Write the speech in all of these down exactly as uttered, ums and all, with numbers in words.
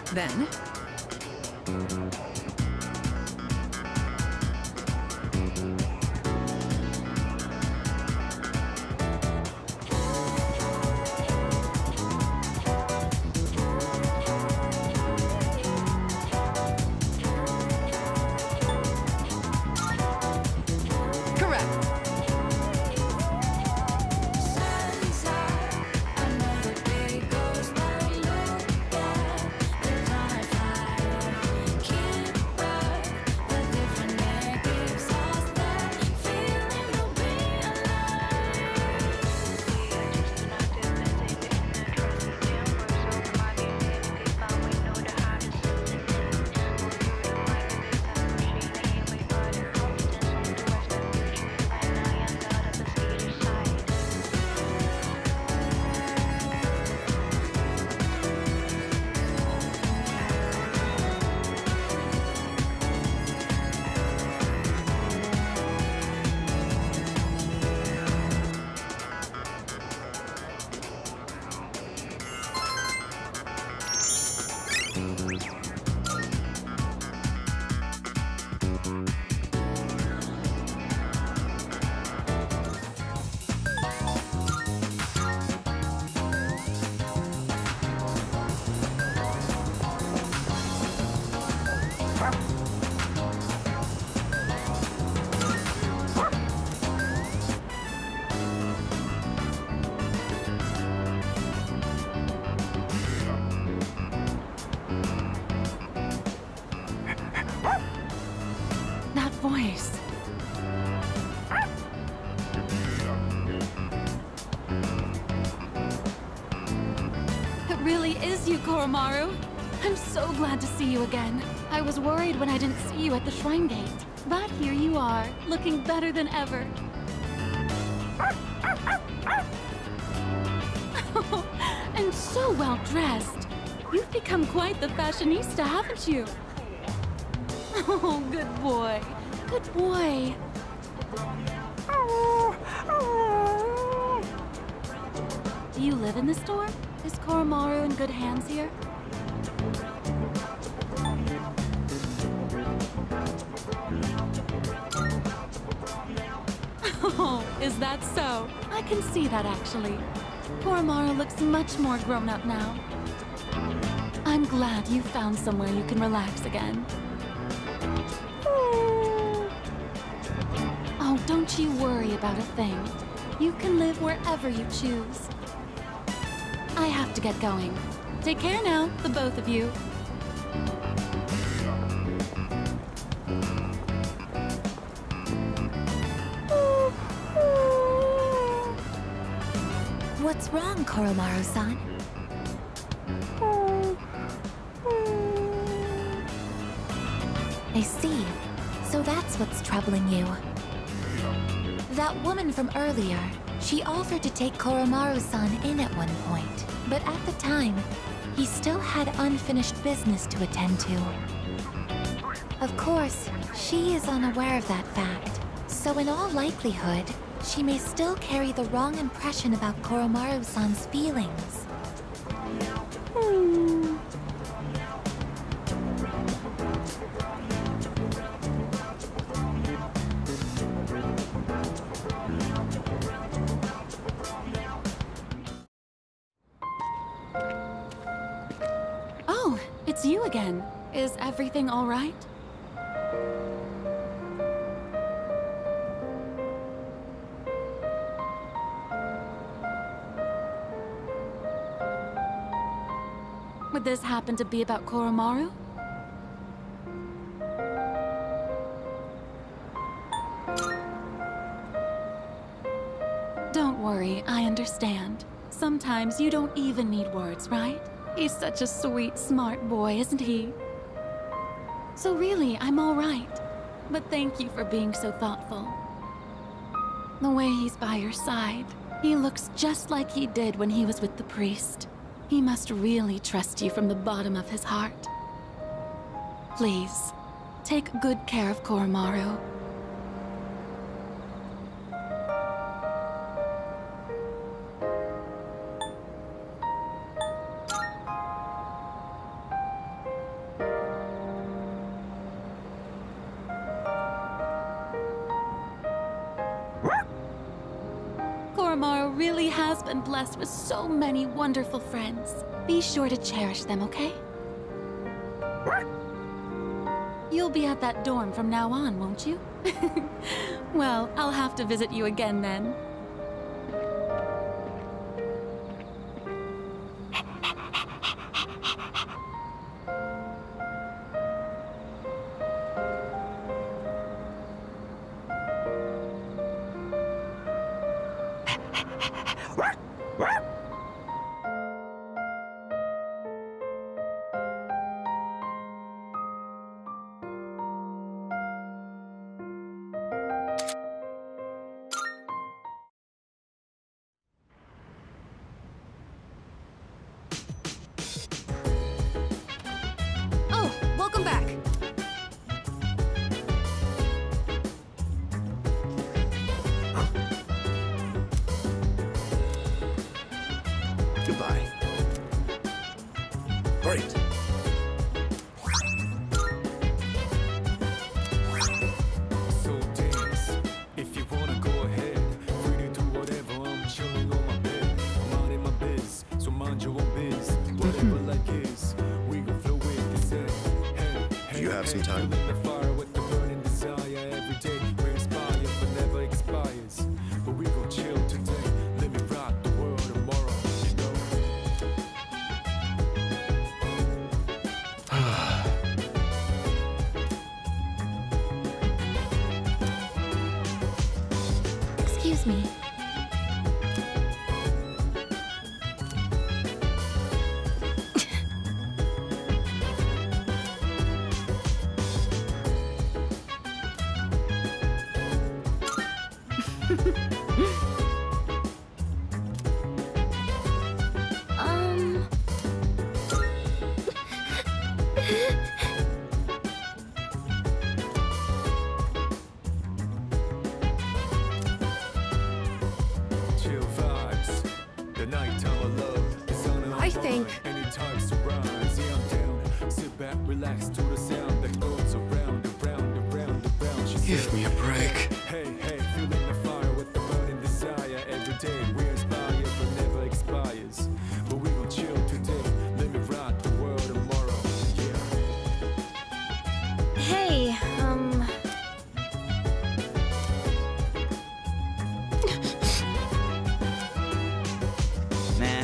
Then... voice. It really is you, Koromaru. I'm so glad to see you again. I was worried when I didn't see you at the shrine gate. But here you are, looking better than ever. And so well dressed. You've become quite the fashionista, haven't you? Oh, good boy. Good boy. Do you live in the store? Is Koromaru in good hands here? Oh, is that so? I can see that actually. Koromaru looks much more grown up now. I'm glad you found somewhere you can relax again. Oh, don't you worry about a thing. You can live wherever you choose. I have to get going. Take care now, the both of you. What's wrong, Koromaru-san? I see. So that's what's troubling you. That woman from earlier, she offered to take Koromaru-san in at one point, but at the time, he still had unfinished business to attend to. Of course, she is unaware of that fact, so in all likelihood, she may still carry the wrong impression about Koromaru-san's feelings. Hmm. Oh, it's you again. Is everything all right? Would this happen to be about Koromaru? Don't worry, I understand. Sometimes you don't even need words, right? He's such a sweet, smart boy, isn't he? So really, I'm all right. But thank you for being so thoughtful. The way he's by your side, he looks just like he did when he was with the priest. He must really trust you from the bottom of his heart. Please, take good care of Koromaru. really has been blessed with so many wonderful friends. Be sure to cherish them, okay? You'll be at that dorm from now on, won't you? Well, I'll have to visit you again then. Welcome back. Goodbye. Great. So dance, if you wanna go ahead. Free to do whatever, I'm chilling on my bed. I'm out in my biz, so mind your own biz. Whatever like is, we gon' flow with this head. Hey, Do you have some time? Feeling the fire with the burning desire. Every day we inspire, but never expires. But we gon' chill today. Let me rock the world tomorrow, you know? Excuse me. um... Chill vibes, the nighttime of love, the sun of I think- anytime surprise, yeah I'm down. Sit back, relax to the sound that goes around, around, around, around. She Give said, me a break. Hey, hey, feeling the fire with the burning desire. Every day we inspire, but never expires. But we gon' chill today, let me rock the world tomorrow, yeah. Hey, um... Nah.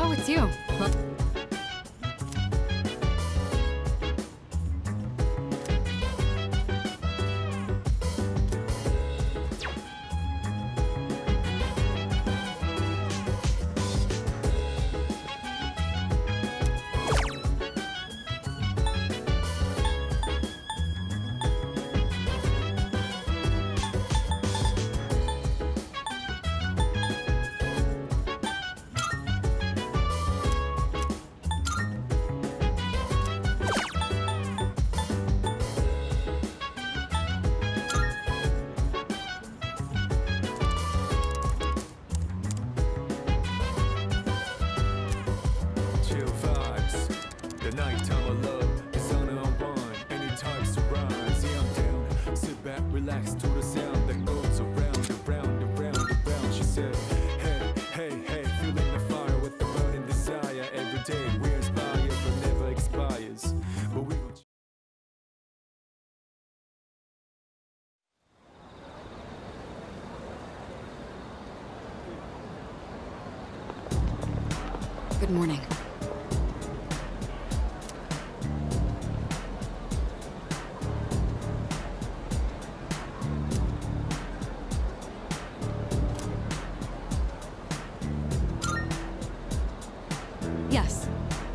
Oh, it's you. Well, Chill vibes, the nighttime of love, the sun unwind, any time surprise. Yeah, I'm down. Sit back, relax to the sound that goes around, around, around, around. She said, hey, hey, hey, feeling the fire with the burning desire. Every day we inspire, but never expires. But we gon' good morning. Yes.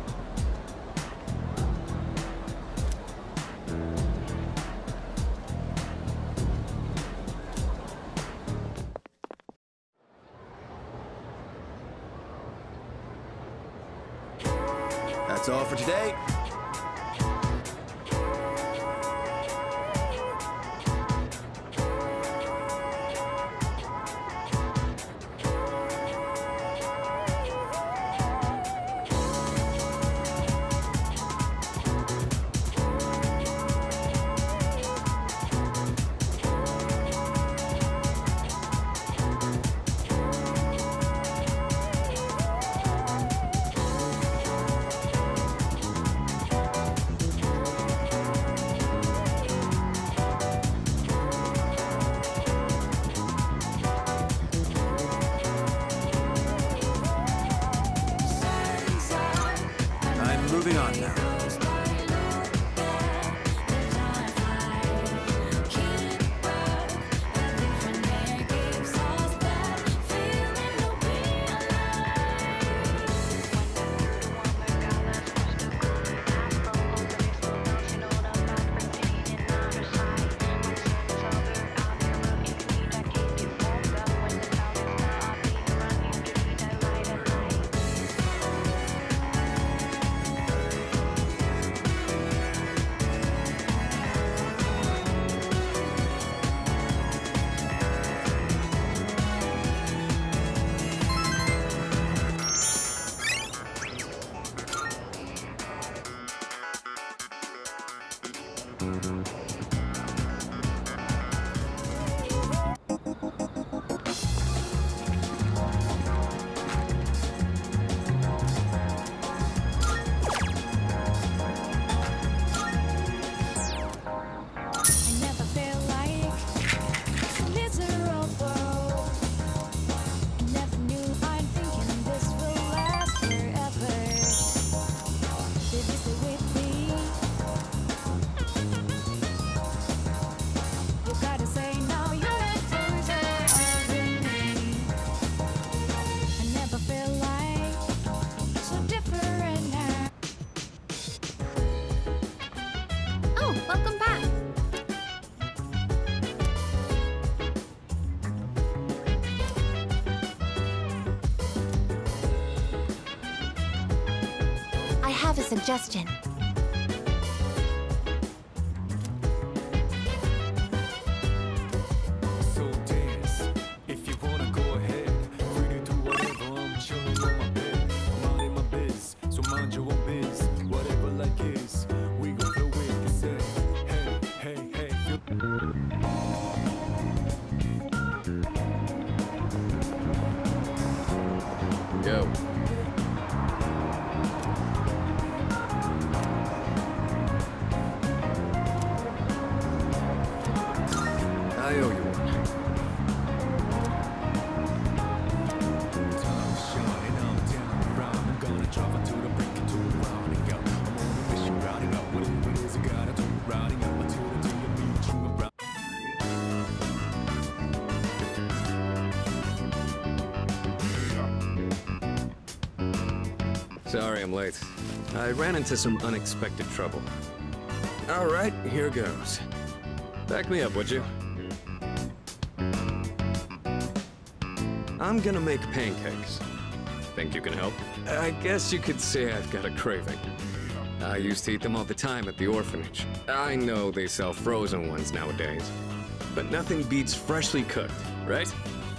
That's all for today. I'm moving on now. Welcome back. I have a suggestion. so dance. If you wanna go ahead, free to do whatever. I'm chilling on my bed, I'm minding my biz, so mind your own biz. Whatever like is, we gon' flow with it. Say, hey, hey, hey, Go. I owe you one. time shining, I'm down around, I'm Sorry I'm late. I ran into some unexpected trouble. All right, here goes. Back me up, would you? I'm gonna make pancakes. Think you can help? I guess you could say I've got a craving. I used to eat them all the time at the orphanage. I know they sell frozen ones nowadays, but nothing beats freshly cooked, right?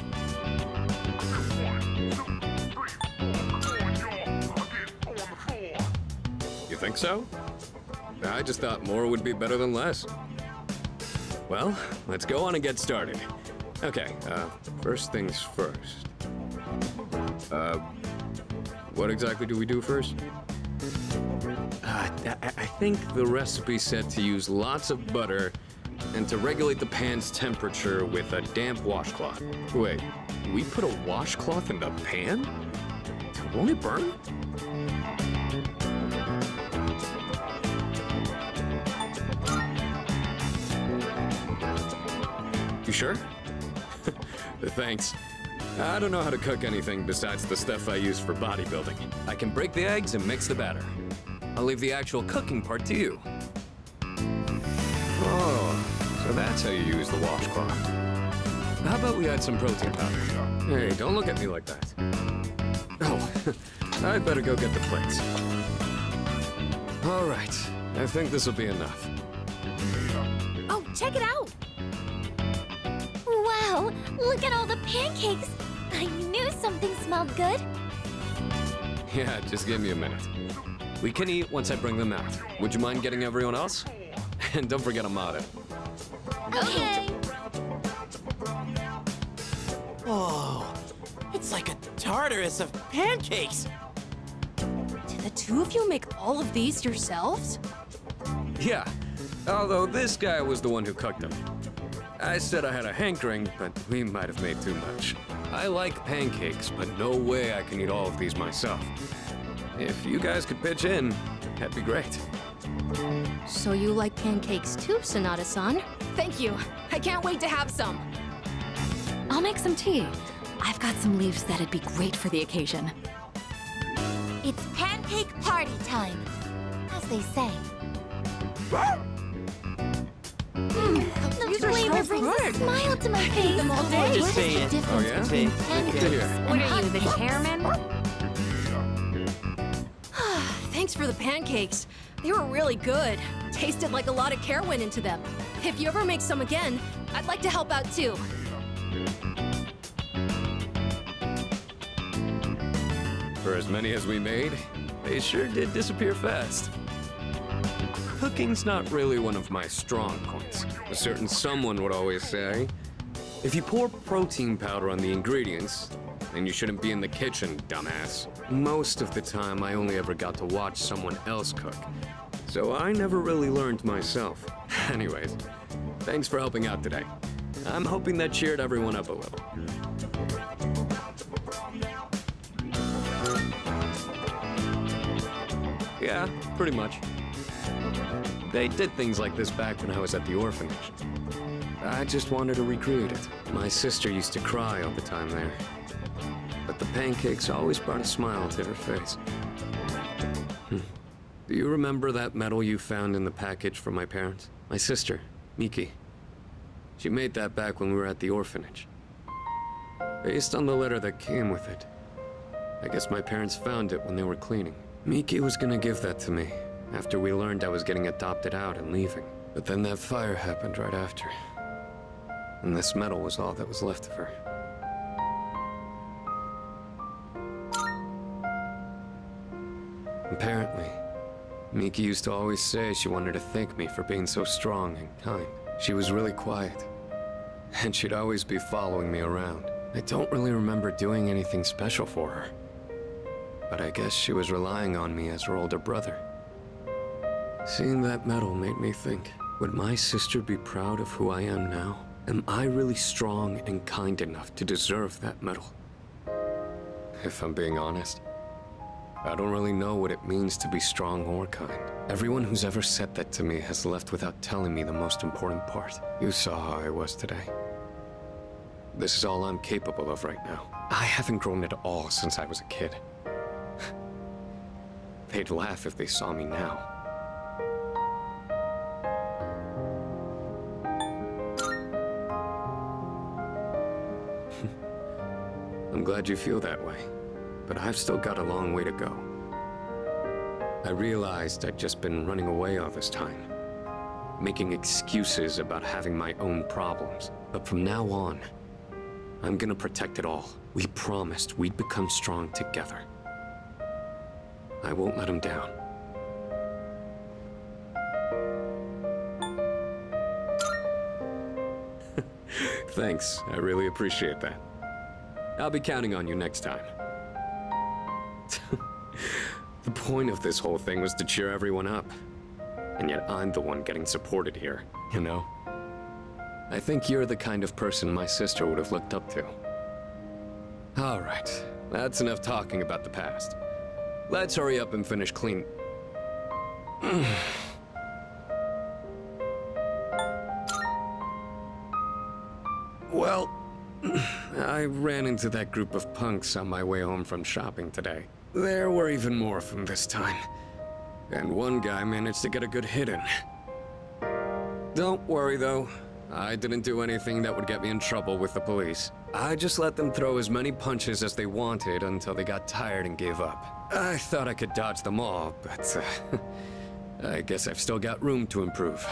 You think so? I just thought more would be better than less. Well, let's go on and get started. Okay, uh, first things first. Uh, what exactly do we do first? Uh, I, I think the recipe said to use lots of butter and to regulate the pan's temperature with a damp washcloth. Wait, we put a washcloth in the pan? Won't it burn? You sure? Thanks. I don't know how to cook anything besides the stuff I use for bodybuilding. I can break the eggs and mix the batter. I'll leave the actual cooking part to you. Oh, so that's how you use the washcloth. How about we add some protein powder? Hey, don't look at me like that. Oh, I'd better go get the plates. All right, I think this will be enough. Oh, check it out! Wow, look at all the pancakes! I knew something smelled good. Yeah, just give me a minute. We can eat once I bring them out. Would you mind getting everyone else? And don't forget Amada. Okay. Whoa, it's like a Tartarus of pancakes. Did the two of you make all of these yourselves? Yeah, although this guy was the one who cooked them. I said I had a hankering, but we might have made too much. I like pancakes, but no way I can eat all of these myself. If you guys could pitch in, that'd be great. So you like pancakes too, Sonata-san? Thank you. I can't wait to have some. I'll make some tea. I've got some leaves that'd be great for the occasion. It's pancake party time, as they say. Mm, the These are flavor so brings good. a smile to my face. them all day. Just What is say the it. difference Oh, yeah? between Good to pancakes hear. and What are hot you, the dogs? chairman? Thanks for the pancakes. They were really good. Tasted like a lot of care went into them. If you ever make some again, I'd like to help out too. For as many as we made, they sure did disappear fast. Cooking's not really one of my strong points. A certain someone would always say, if you pour protein powder on the ingredients, then you shouldn't be in the kitchen, dumbass. Most of the time, I only ever got to watch someone else cook. So I never really learned myself. Anyways, thanks for helping out today. I'm hoping that cheered everyone up a little. Yeah, pretty much. They did things like this back when I was at the orphanage. I just wanted to recreate it. My sister used to cry all the time there. But the pancakes always brought a smile to her face. Hmm. Do you remember that medal you found in the package from my parents? My sister, Miki. She made that back when we were at the orphanage. Based on the letter that came with it. I guess my parents found it when they were cleaning. Miki was gonna give that to me after we learned I was getting adopted out and leaving. But then that fire happened right after. And this medal was all that was left of her. Apparently, Miki used to always say she wanted to thank me for being so strong and kind. She was really quiet, and she'd always be following me around. I don't really remember doing anything special for her, but I guess she was relying on me as her older brother. Seeing that medal made me think, would my sister be proud of who I am now? Am I really strong and kind enough to deserve that medal? If I'm being honest, I don't really know what it means to be strong or kind. Everyone who's ever said that to me has left without telling me the most important part. You saw how I was today. This is all I'm capable of right now. I haven't grown at all since I was a kid. They'd laugh if they saw me now. I'm glad you feel that way, but I've still got a long way to go. I realized I'd just been running away all this time, making excuses about having my own problems. But from now on, I'm gonna protect it all. We promised we'd become strong together. I won't let him down. Thanks, I really appreciate that. I'll be counting on you next time. The point of this whole thing was to cheer everyone up. And yet I'm the one getting supported here, you know? I think you're the kind of person my sister would have looked up to. All right, that's enough talking about the past. Let's hurry up and finish clean. Well, I ran into that group of punks on my way home from shopping today. There were even more of them this time. And one guy managed to get a good hit in. Don't worry though, I didn't do anything that would get me in trouble with the police. I just let them throw as many punches as they wanted until they got tired and gave up. I thought I could dodge them all, but uh, I guess I've still got room to improve.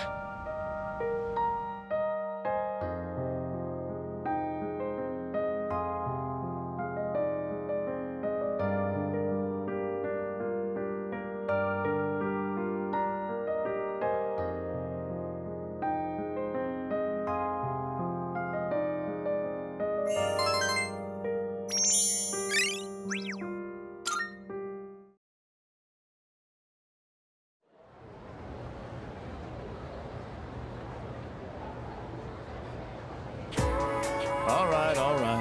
All right, all right.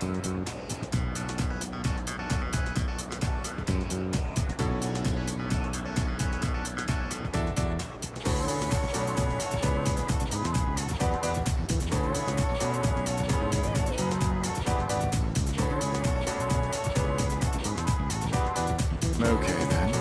Okay, then.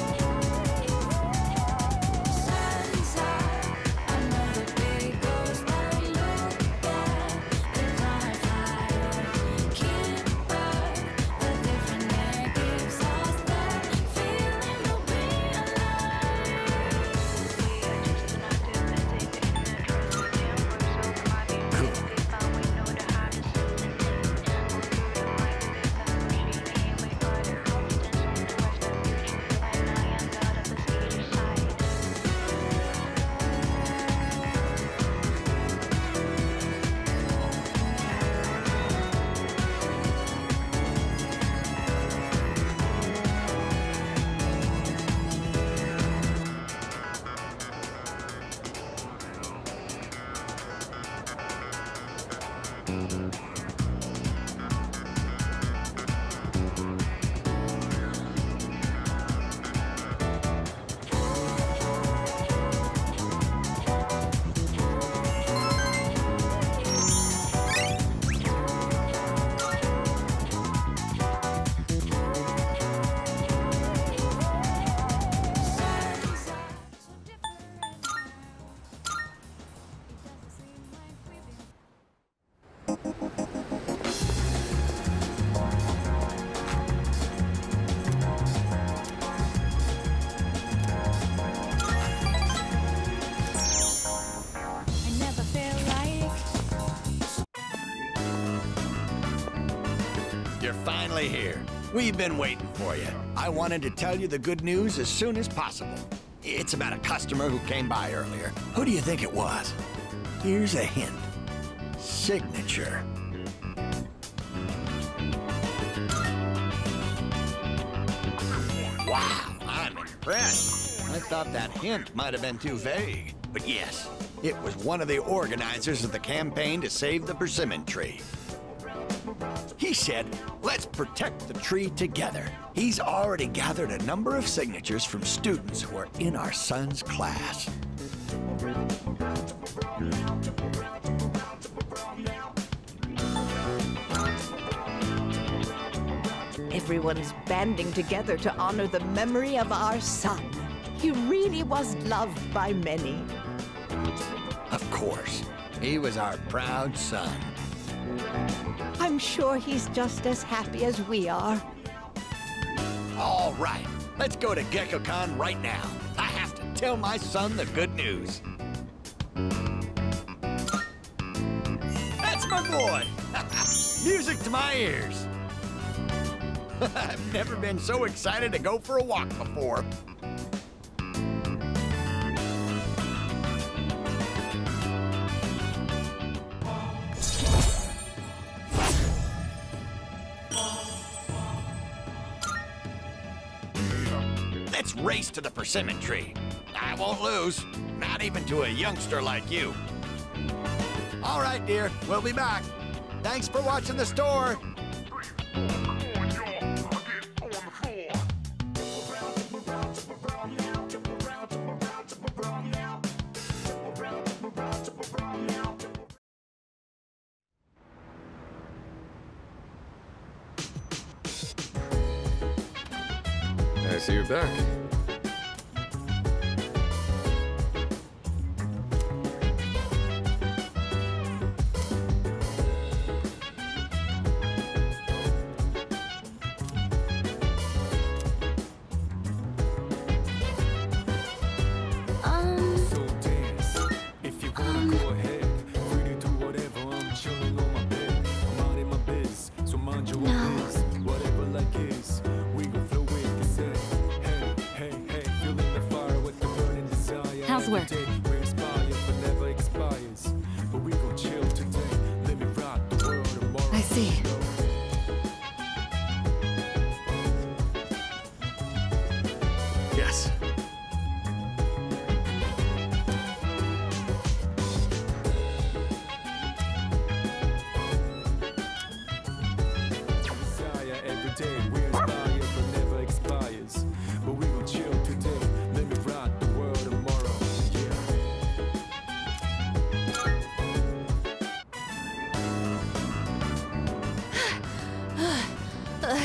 You're finally here. We've been waiting for you. I wanted to tell you the good news as soon as possible. It's about a customer who came by earlier. Who do you think it was? Here's a hint. Signature. Wow, I'm impressed. I thought that hint might have been too vague. But yes, it was one of the organizers of the campaign to save the persimmon tree. He said, let's protect the tree together. He's already gathered a number of signatures from students who are in our son's class. Everyone's banding together to honor the memory of our son. He really was loved by many. Of course, he was our proud son. I'm sure he's just as happy as we are. All right, let's go to GeckoCon right now. I have to tell my son the good news. That's my boy! Music to my ears. I've never been so excited to go for a walk before. Let's race to the persimmon tree. I won't lose, not even to a youngster like you. All right, dear, we'll be back. Thanks for watching the store. I see you're back. So dance. If you wanna go ahead, free to do whatever. I'm chilling on my bed. I'm out in my biz, so mind your own biz. Whatever like is, we gon' flow with this head. Hey, hey, hey, feeling the fire with the burning desire. How's work? Every day we're inspired, but never expires. But we gon' chill today. Let me rock the world tomorrow. I see. Yes.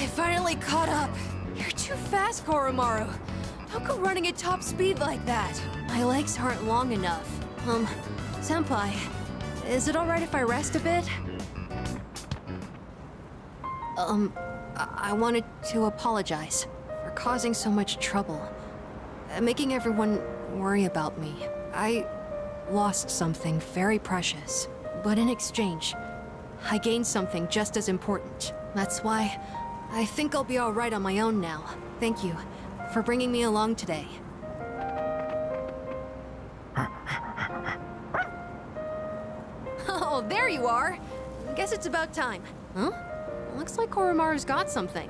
I finally caught up. You're too fast, Koromaru. Don't go running at top speed like that. My legs aren't long enough. Um, Senpai, is it alright if I rest a bit? Um, I, I wanted to apologize for causing so much trouble. Uh, making everyone worry about me. I lost something very precious. But in exchange, I gained something just as important. That's why I think I'll be alright on my own now. Thank you for bringing me along today. Oh, there you are! Guess it's about time. Huh? Looks like Koromaru's got something.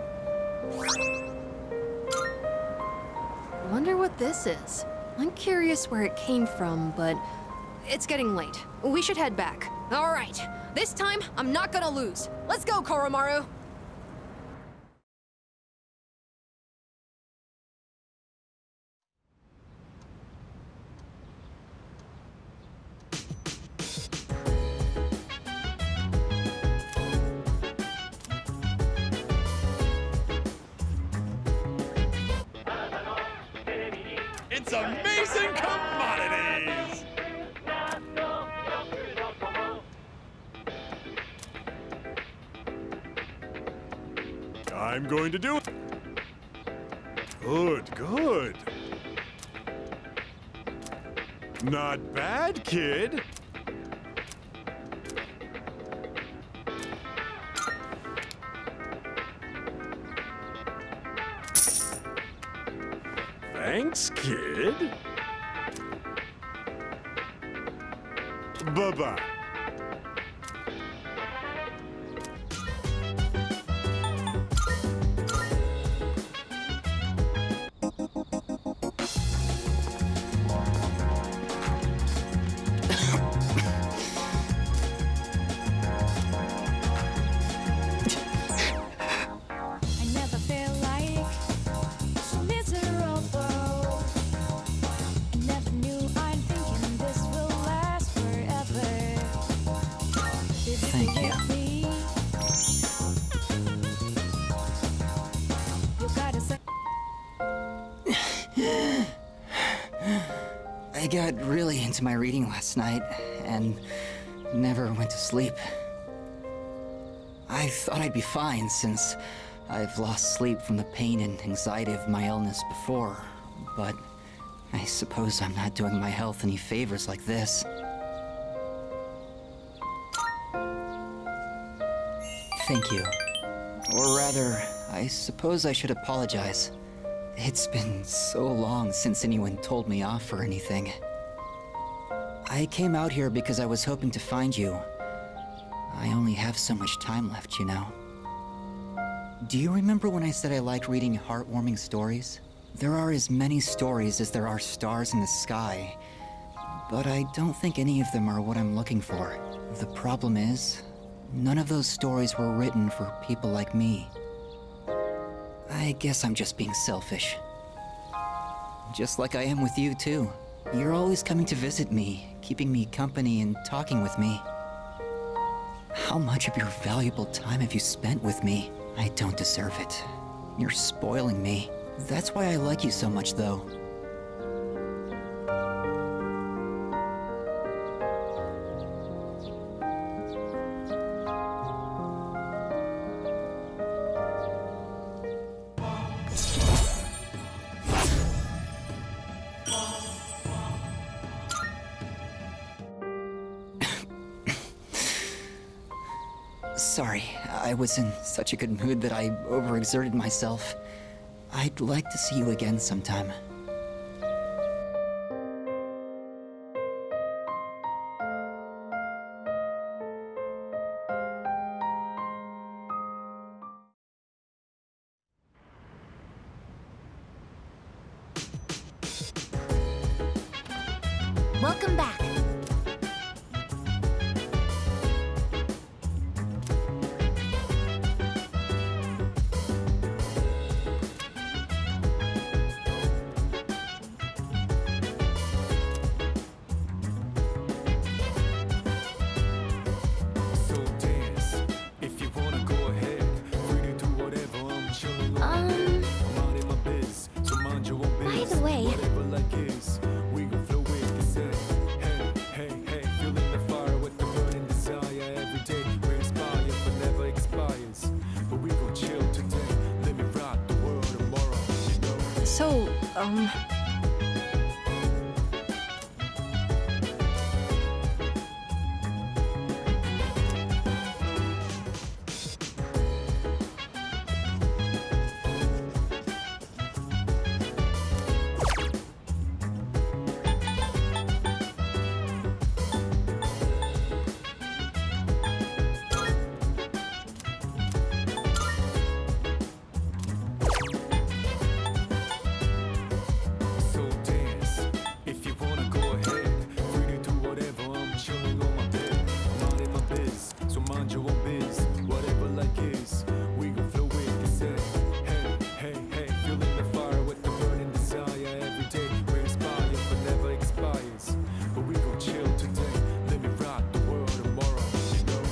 Wonder what this is. I'm curious where it came from, but it's getting late. We should head back. Alright, this time I'm not gonna lose. Let's go, Koromaru! It's amazing commodities! I'm going to do it. Good, good. Not bad, kid. Thanks, kid. Bye-bye. I got really into my reading last night, and never went to sleep. I thought I'd be fine, since I've lost sleep from the pain and anxiety of my illness before, but I suppose I'm not doing my health any favors like this. Thank you. Or rather, I suppose I should apologize. It's been so long since anyone told me off or anything. I came out here because I was hoping to find you. I only have so much time left, you know. Do you remember when I said I liked reading heartwarming stories? There are as many stories as there are stars in the sky, but I don't think any of them are what I'm looking for. The problem is, none of those stories were written for people like me. I guess I'm just being selfish. Just like I am with you, too. You're always coming to visit me, keeping me company and talking with me. How much of your valuable time have you spent with me? I don't deserve it. You're spoiling me. That's why I like you so much, though. Sorry, I was in such a good mood that I overexerted myself. I'd like to see you again sometime. Welcome back. So dance, if you wanna go ahead, free to do whatever. So, um... So dance, if you wanna go ahead. Free to do whatever, I'm chilling on my bed. I'm not in my biz, so mind your own biz. Whatever like is, we gon' flow with this head. Hey, hey, hey, feeling the fire with the burning desire. Every day we inspire, but never expires. But we gon' chill today, let me rock the world tomorrow, you know.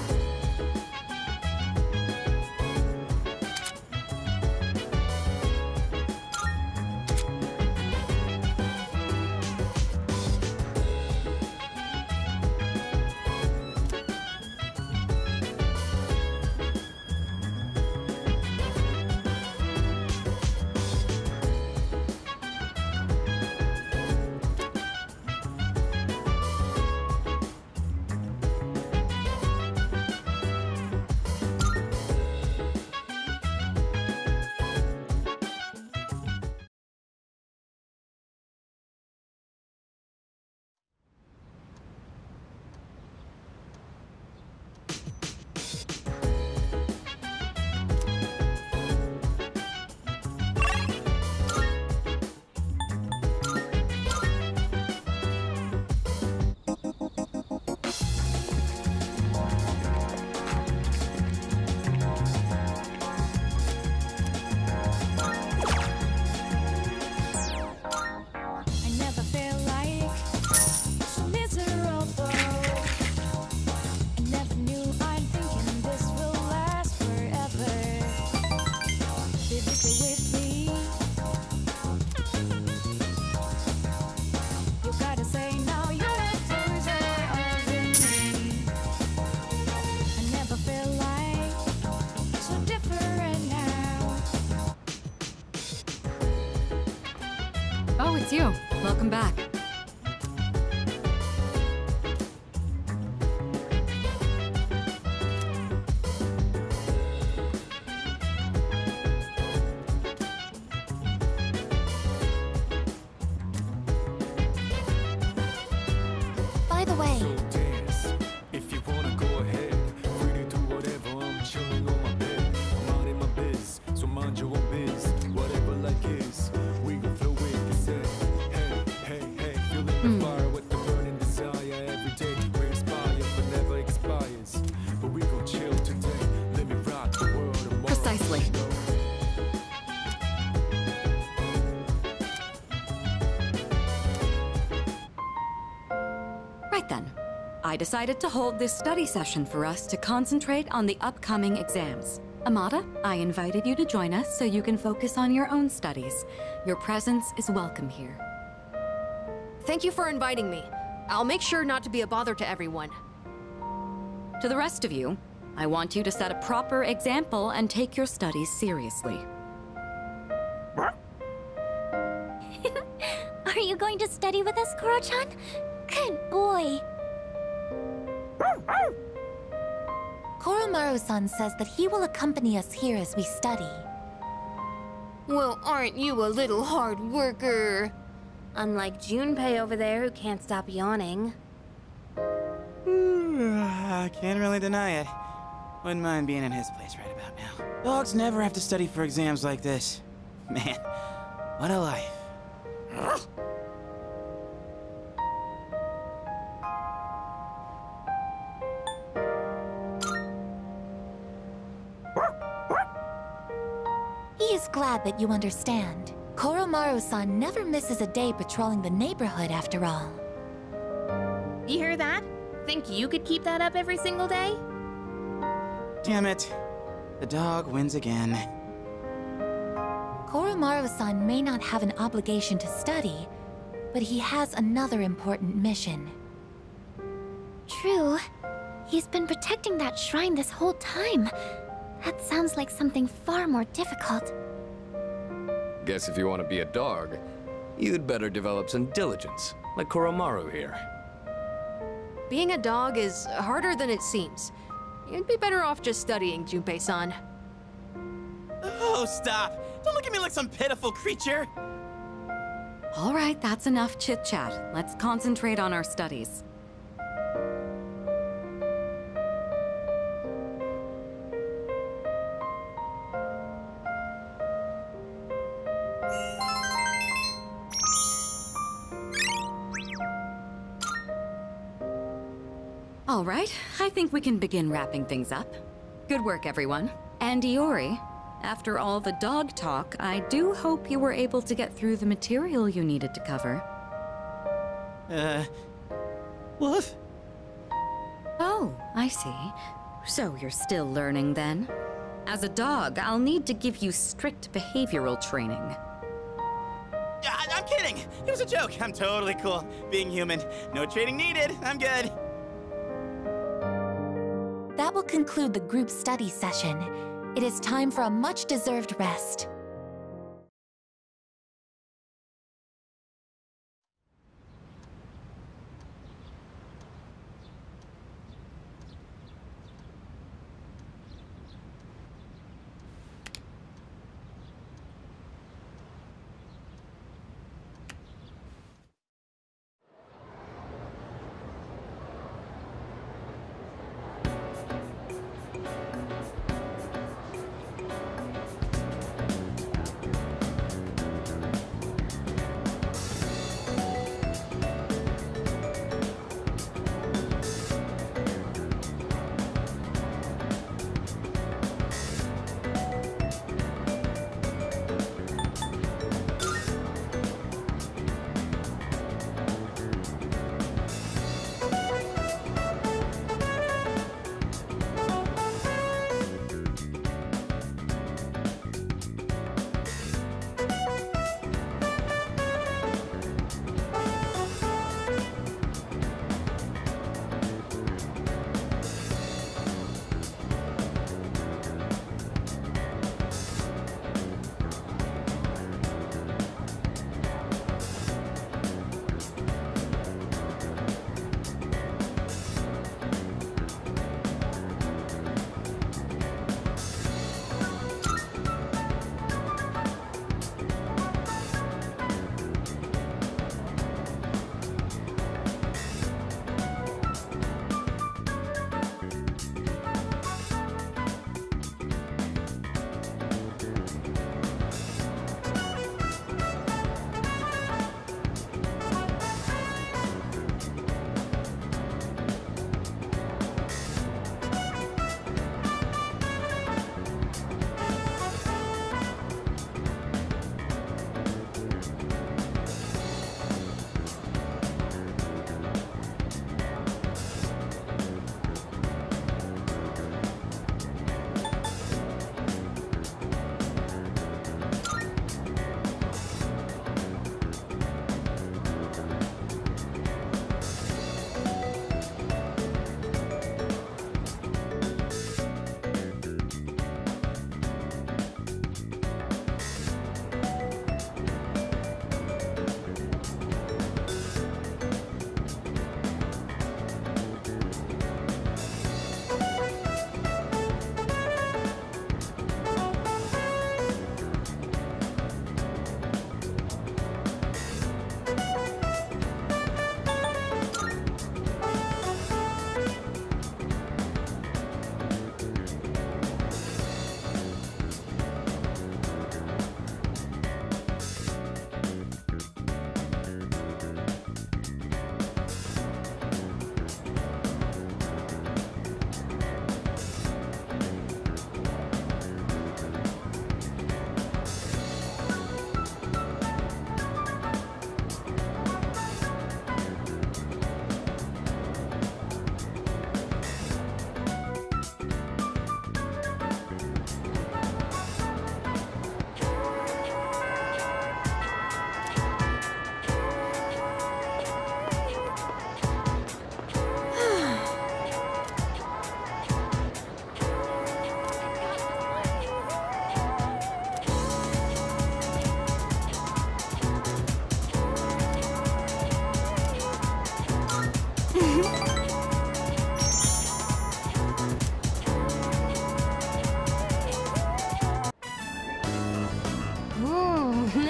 I never felt like so miserable. I never knew I'm thinking this will last forever. Baby, stay with me. You gotta say now you're the closer of me. I never felt like so different now. Oh, it's you. Welcome back. By the way, So dance, if you wanna go ahead. Free to do whatever, I'm chilling on my bed. I'm not in my biz, so mind your own biz. Whatever like is, we gon' flow with this head. Hey, hey, hey, feeling the fire with the burning desire. Every day we inspire, but never expires. But we gon' chill today, let me rock the world tomorrow. Precisely. You know? Right then. I decided to hold this study session for us to concentrate on the upcoming exams. Amada, I invited you to join us so you can focus on your own studies. Your presence is welcome here. Thank you for inviting me. I'll make sure not to be a bother to everyone. To the rest of you, I want you to set a proper example and take your studies seriously. Are you going to study with us, Koro-chan? Good boy. Koromaru-san says that he will accompany us here as we study. Well, aren't you a little hard worker? Unlike Junpei over there who can't stop yawning. I can't really deny it. Wouldn't mind being in his place right about now. Dogs never have to study for exams like this. Man, what a life. He is glad that you understand. Koromaru-san never misses a day patrolling the neighborhood after all. You hear that? Think you could keep that up every single day? Damn it. The dog wins again. Koromaru-san may not have an obligation to study, but he has another important mission. True. He's been protecting that shrine this whole time. That sounds like something far more difficult. guess if you want to be a dog, you'd better develop some diligence, like Koromaru here. Being a dog is harder than it seems. You'd be better off just studying, Junpei-san. Oh, stop! Don't look at me like some pitiful creature! All right, that's enough chit-chat. Let's concentrate on our studies. All right, I think we can begin wrapping things up. Good work, everyone. And Iori, after all the dog talk, I do hope you were able to get through the material you needed to cover. Uh... Woof? Oh, I see. So you're still learning then? As a dog, I'll need to give you strict behavioral training. I I'm kidding! It was a joke! I'm totally cool. Being human. No training needed. I'm good. That will conclude the group study session. It is time for a much-deserved rest.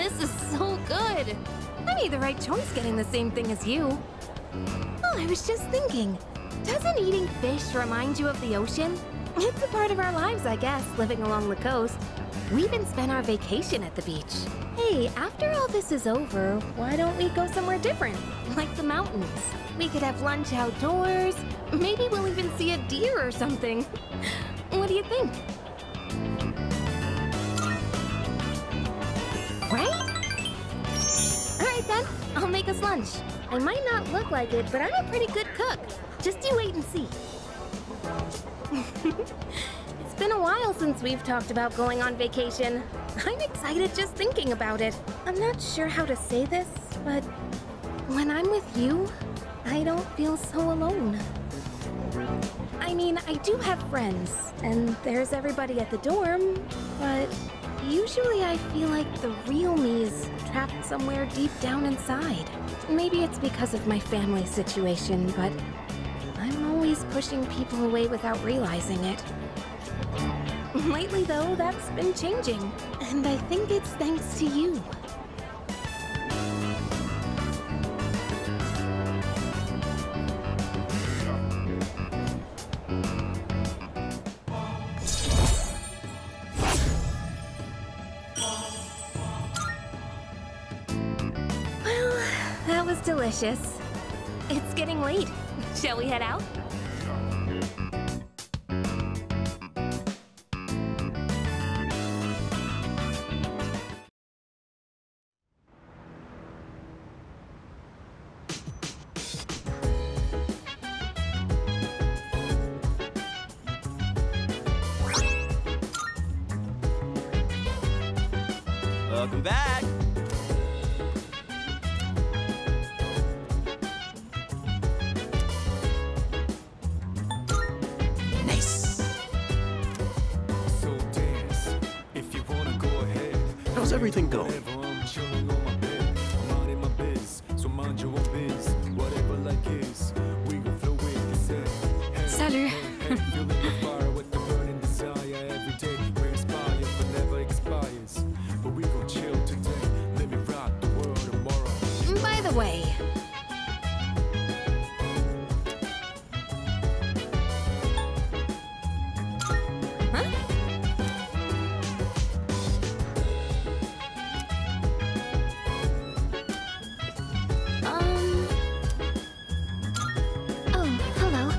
this is so good. I made the right choice getting the same thing as you. Oh, I was just thinking, doesn't eating fish remind you of the ocean? It's a part of our lives, I guess, living along the coast. We even spent our vacation at the beach. Hey, after all this is over, why don't we go somewhere different? Like the mountains. We could have lunch outdoors. Maybe we'll even see a deer or something. What do you think? Right? Alright then, I'll make us lunch. I might not look like it, but I'm a pretty good cook. Just you wait and see. It's been a while since we've talked about going on vacation. I'm excited just thinking about it. I'm not sure how to say this, but when I'm with you, I don't feel so alone. I mean, I do have friends, and there's everybody at the dorm, but usually I feel like the real me is trapped somewhere deep down inside. Maybe it's because of my family situation, but I'm always pushing people away without realizing it. Lately, though, that's been changing, and I think it's thanks to you. Well, that was delicious. It's getting late. Shall we head out? Welcome back. Nice. So dance. If you wanna go ahead. How's everything going? I'm chilling on my bed. I'm not in my biz. So mind your own biz. Whatever like is. We gon' flow with this. Salut. Hey, feeling the fire with the burning desire every day. We inspire but never expires. But we gon' chill today. Let me rock the world tomorrow. By the way, huh? Um. Oh, hello.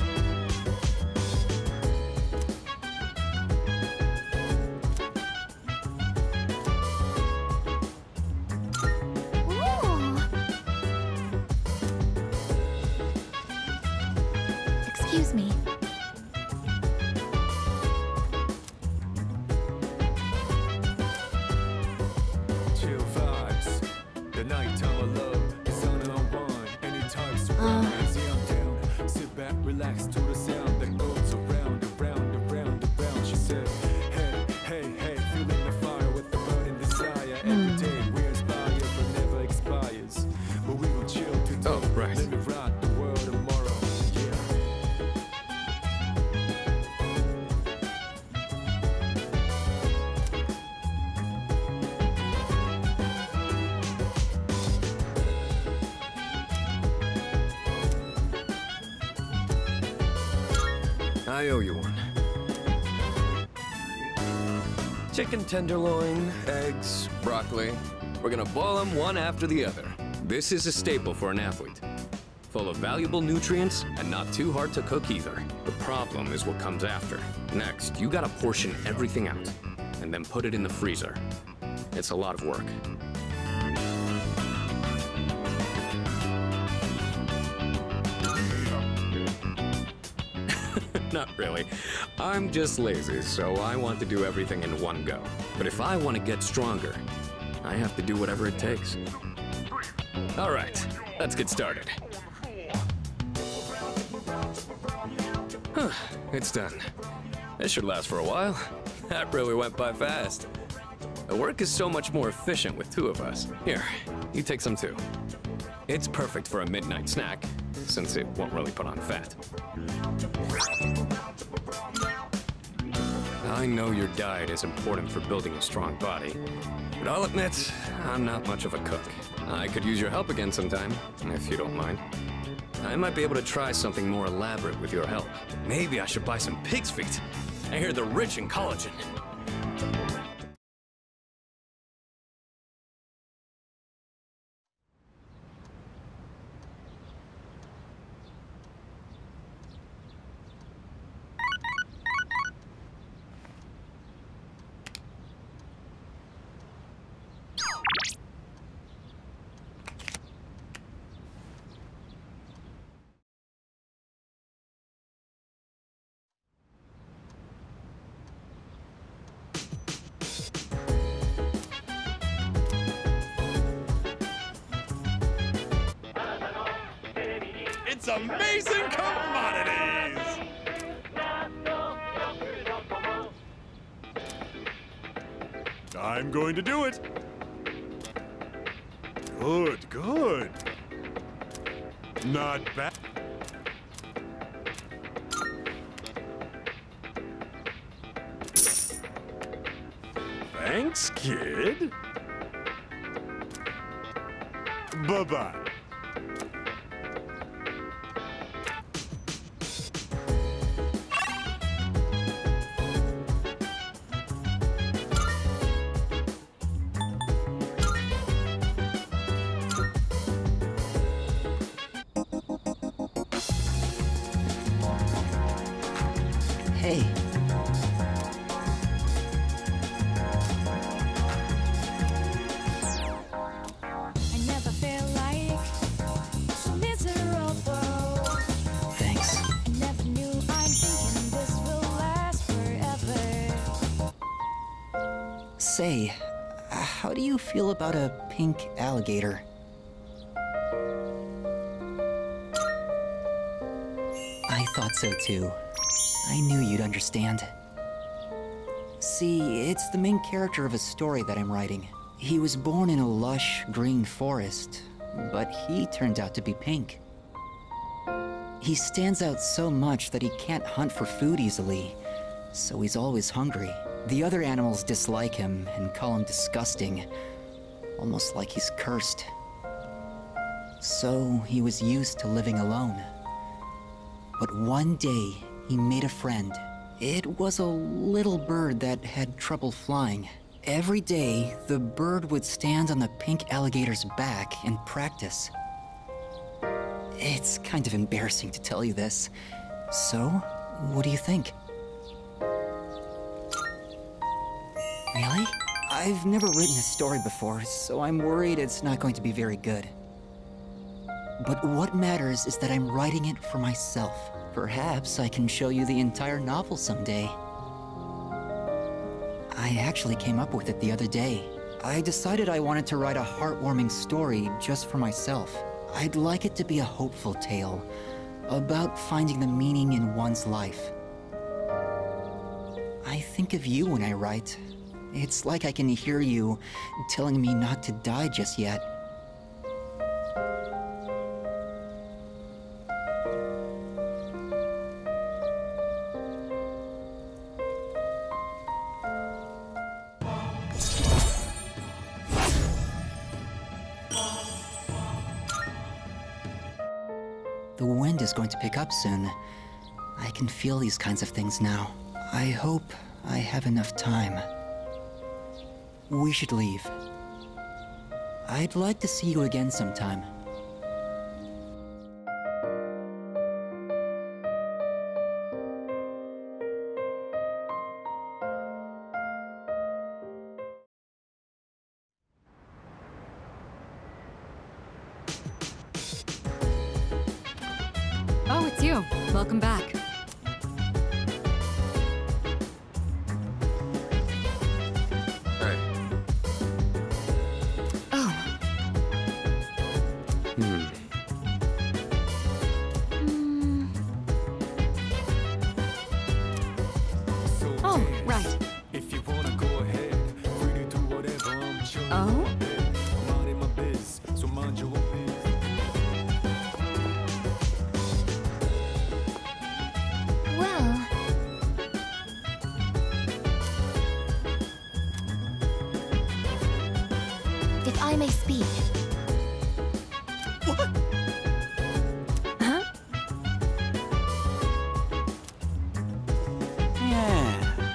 Excuse me. Chill vibes. The nighttime of love. The sun and unwind. Anytime surprise. Yeah, I'm down. Sit back, relax to the sound that goes around and round and round and round. She said, hey, hey, hey, feeling the fire with the burning desire. Every day we inspire but never expires. But we gon' chill today. Oh, right. Let me rock the world tomorrow. Yeah. I owe you one. Chicken tenderloin, eggs, broccoli. We're gonna boil them one after the other. This is a staple for an athlete. Full of valuable nutrients and not too hard to cook either. The problem is what comes after. Next, you gotta portion everything out and then put it in the freezer. It's a lot of work. Not really. I'm just lazy, so I want to do everything in one go. But if I want to get stronger, I have to do whatever it takes. All right, let's get started. Huh, it's done. This should last for a while. That really went by fast. The work is so much more efficient with two of us. Here, you take some too. It's perfect for a midnight snack, since it won't really put on fat. I know your diet is important for building a strong body, but I'll admit, I'm not much of a cook. I could use your help again sometime, if you don't mind. I might be able to try something more elaborate with your help. Maybe I should buy some pig's feet. I hear they're rich in collagen. It's amazing commodities! I'm going to do it. Good, good. Not bad. Thanks, kid. Bye-bye. Hey. I never felt like so miserable. Thanks. I never knew I'm thinking this will last forever. Say, how do you feel about a pink alligator? I thought so too. I knew you'd understand. See, it's the main character of a story that I'm writing. He was born in a lush, green forest, but he turned out to be pink. He stands out so much that he can't hunt for food easily, so he's always hungry. The other animals dislike him and call him disgusting, almost like he's cursed. So he was used to living alone. But one day, he made a friend. It was a little bird that had trouble flying. Every day, the bird would stand on the pink alligator's back and practice. It's kind of embarrassing to tell you this. So, what do you think? Really? I've never written a story before, so I'm worried it's not going to be very good. But what matters is that I'm writing it for myself. Perhaps I can show you the entire novel someday. I actually came up with it the other day. I decided I wanted to write a heartwarming story just for myself. I'd like it to be a hopeful tale about finding the meaning in one's life. I think of you when I write. It's like I can hear you telling me not to die just yet. The wind is going to pick up soon. I can feel these kinds of things now. I hope I have enough time. We should leave. I'd like to see you again sometime. Oh, it's you. Welcome back. Hey. Oh. Hmm. Oh, right. If you wanna go ahead, free to do whatever, I'm chilling Oh? in my bed. I'm minding my biz, so mind your own biz. Well, If I may speak. What? Huh? Yeah.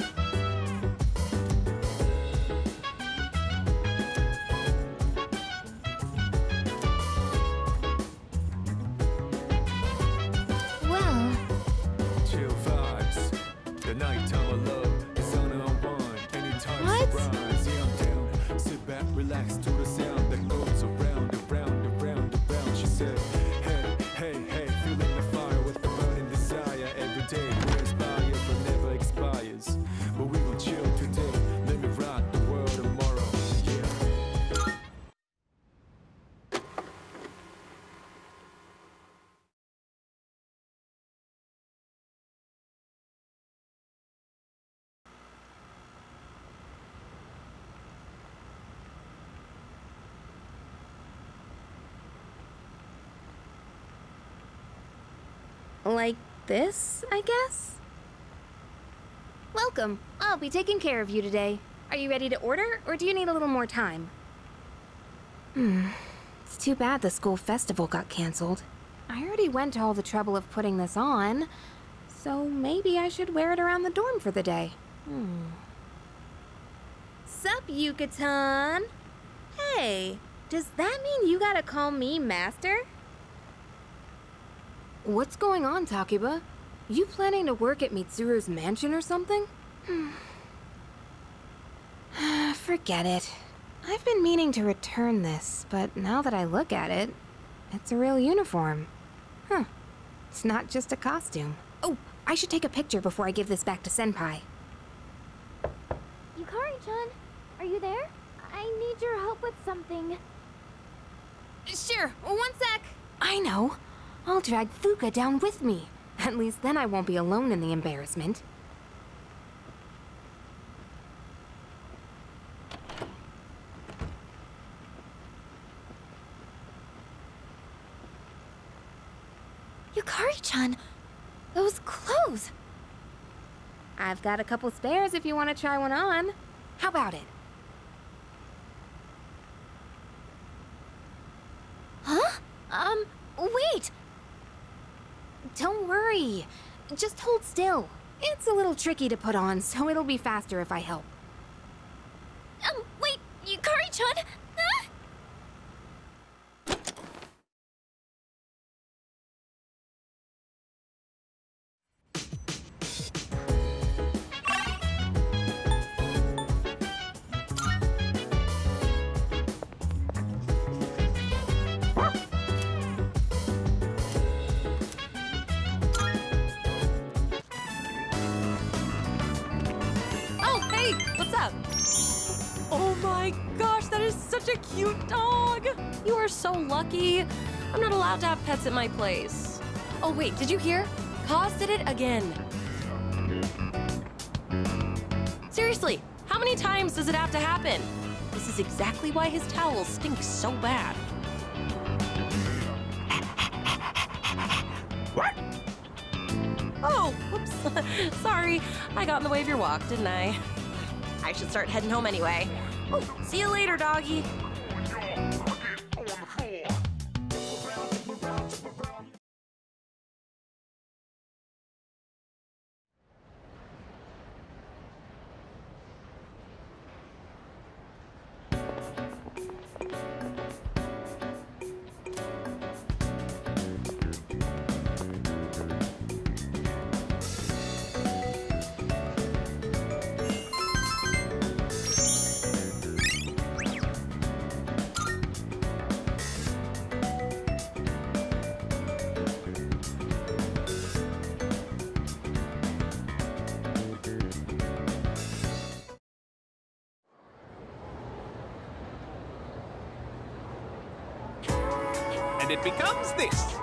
Well, Chill vibes. The nighttime of love is on and on. Anytime What? surprise. Yeah, I'm down. Sit back, relax to the sound that goes around, around, around, around. She said, hey, hey, hey, feeling the fire with the burning desire. Every day we inspire, but never expires. But we gon' chill today. Let me rock the world tomorrow. Yeah. Like this, I guess? Welcome. I'll be taking care of you today. Are you ready to order, or do you need a little more time? Hmm. It's too bad the school festival got canceled. I already went to all the trouble of putting this on, so maybe I should wear it around the dorm for the day. Hmm. Sup, Yucatan? Hey, does that mean you gotta call me Master? What's going on, Takiba? You planning to work at Mitsuru's mansion or something? Forget it. I've been meaning to return this, but now that I look at it, it's a real uniform. Huh. It's not just a costume. Oh, I should take a picture before I give this back to Senpai. Yukari-chan, are you there? I need your help with something. Sure, one sec. I know. I'll drag Fuka down with me. At least then I won't be alone in the embarrassment. Yukari-chan, those clothes. I've got a couple spares if you want to try one on. How about it? Huh? Um, wait! Don't worry. Just hold still. It's a little tricky to put on, so it'll be faster if I help. Um, wait, Yukari-chan! Ah! Oh, hey, what's up? Oh my gosh, that is such a cute dog. You are so lucky. I'm not allowed to have pets at my place. Oh wait, did you hear? Kaz did it again. Seriously, how many times does it have to happen? This is exactly why his towel stinks so bad. What? Oh, whoops. Sorry, I got in the way of your walk, didn't I? I should start heading home anyway. Oh, see you later, doggy. And it becomes this.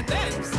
dance.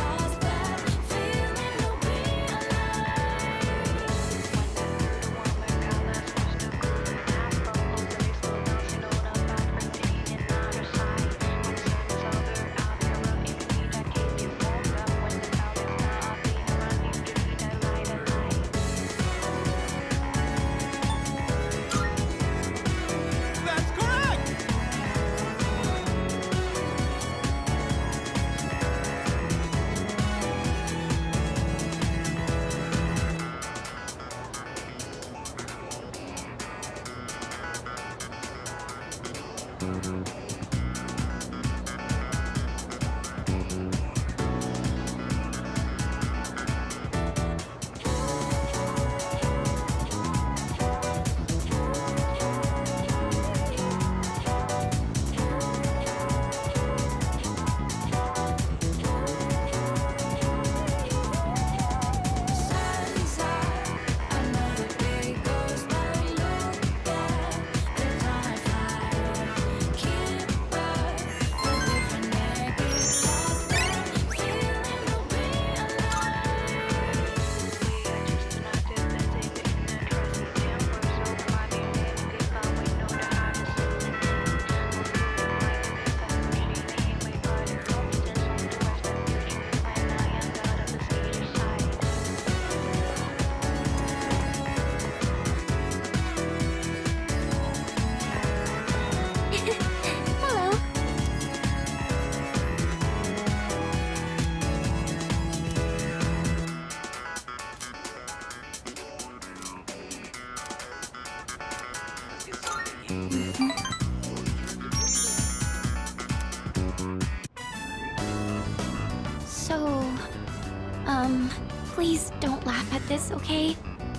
So, um, please don't laugh at this, okay?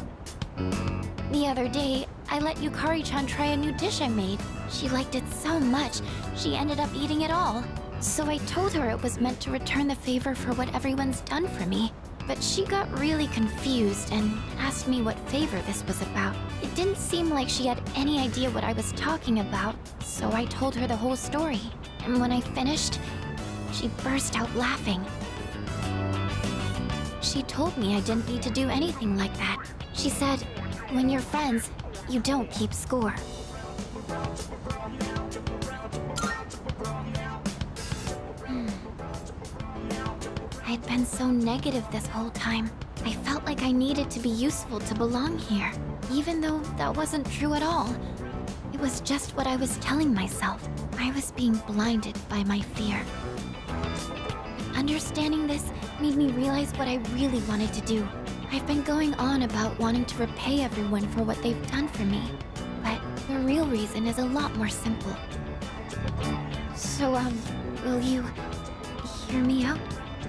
The other day, I let Yukari-chan try a new dish I made. She liked it so much, she ended up eating it all. So I told her it was meant to return the favor for what everyone's done for me. But she got really confused and asked me what favor this was about. It didn't seem like she had any idea what I was talking about, so I told her the whole story. And when I finished, she burst out laughing. She told me I didn't need to do anything like that. She said, when you're friends, you don't keep score. Hmm. I'd been so negative this whole time. I felt like I needed to be useful to belong here, even though that wasn't true at all. It was just what I was telling myself. I was being blinded by my fear. Understanding this made me realize what I really wanted to do. I've been going on about wanting to repay everyone for what they've done for me, but the real reason is a lot more simple. So, um, will you hear me out?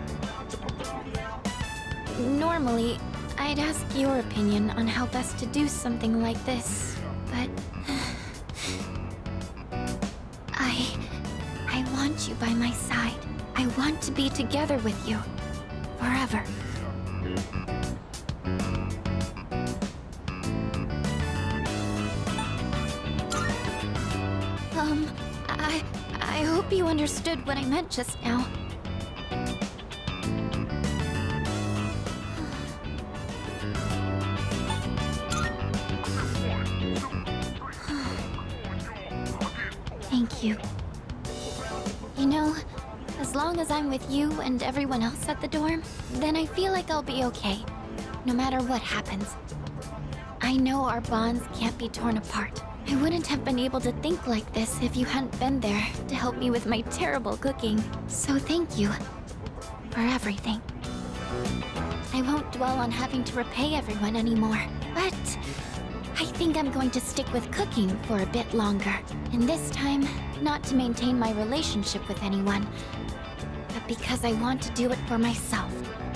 Normally, I'd ask your opinion on how best to do something like this, but... I... I want you by my side. I want to be together with you. Forever. Um, I... I hope you understood what I meant just now. Thank you. You know, as long as I'm with you and everyone else at the dorm, then I feel like I'll be okay, no matter what happens. I know our bonds can't be torn apart. I wouldn't have been able to think like this if you hadn't been there to help me with my terrible cooking. So thank you for everything. I won't dwell on having to repay everyone anymore, but I think I'm going to stick with cooking for a bit longer. And this time, not to maintain my relationship with anyone, but because I want to do it for myself.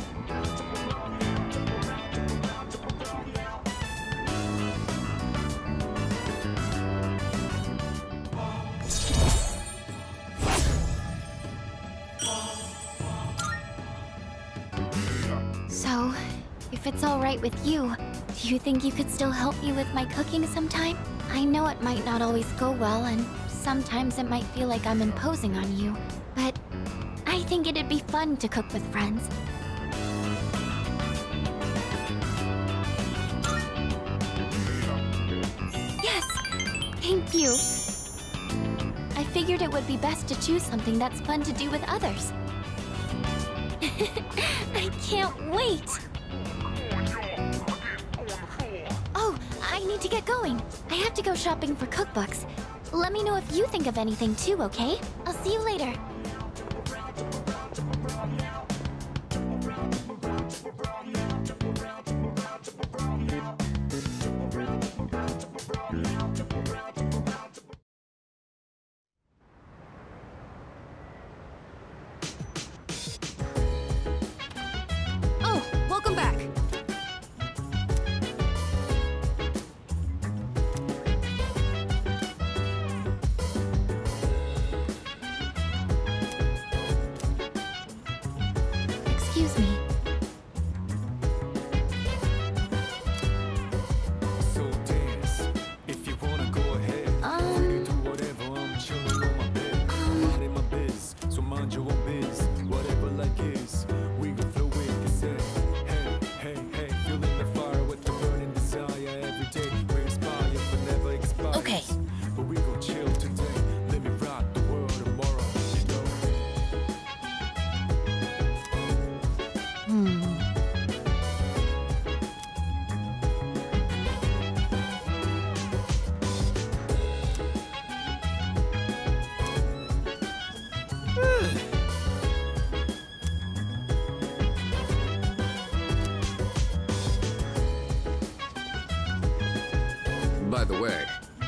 So, if it's all right with you, do you think you could still help me with my cooking sometime? I know it might not always go well, and sometimes it might feel like I'm imposing on you, but I think it'd be fun to cook with friends. Yes! Thank you. I figured it would be best to choose something that's fun to do with others. I can't wait! Oh, I need to get going. I have to go shopping for cookbooks. Let me know if you think of anything too, okay? I'll see you later. Oh, welcome back. Excuse me. So dance. If you wanna go ahead. Um. Do whatever. I'm chilling on my bed. I'm minding my biz. So mind your own biz. Whatever like is. We can flow with the set. Hey, hey, hey. Feeling the fire with the burning desire every day. We inspire but never expires. Okay. But we gon' chill today. Let me rock the world tomorrow. You know? Hmm. By the way,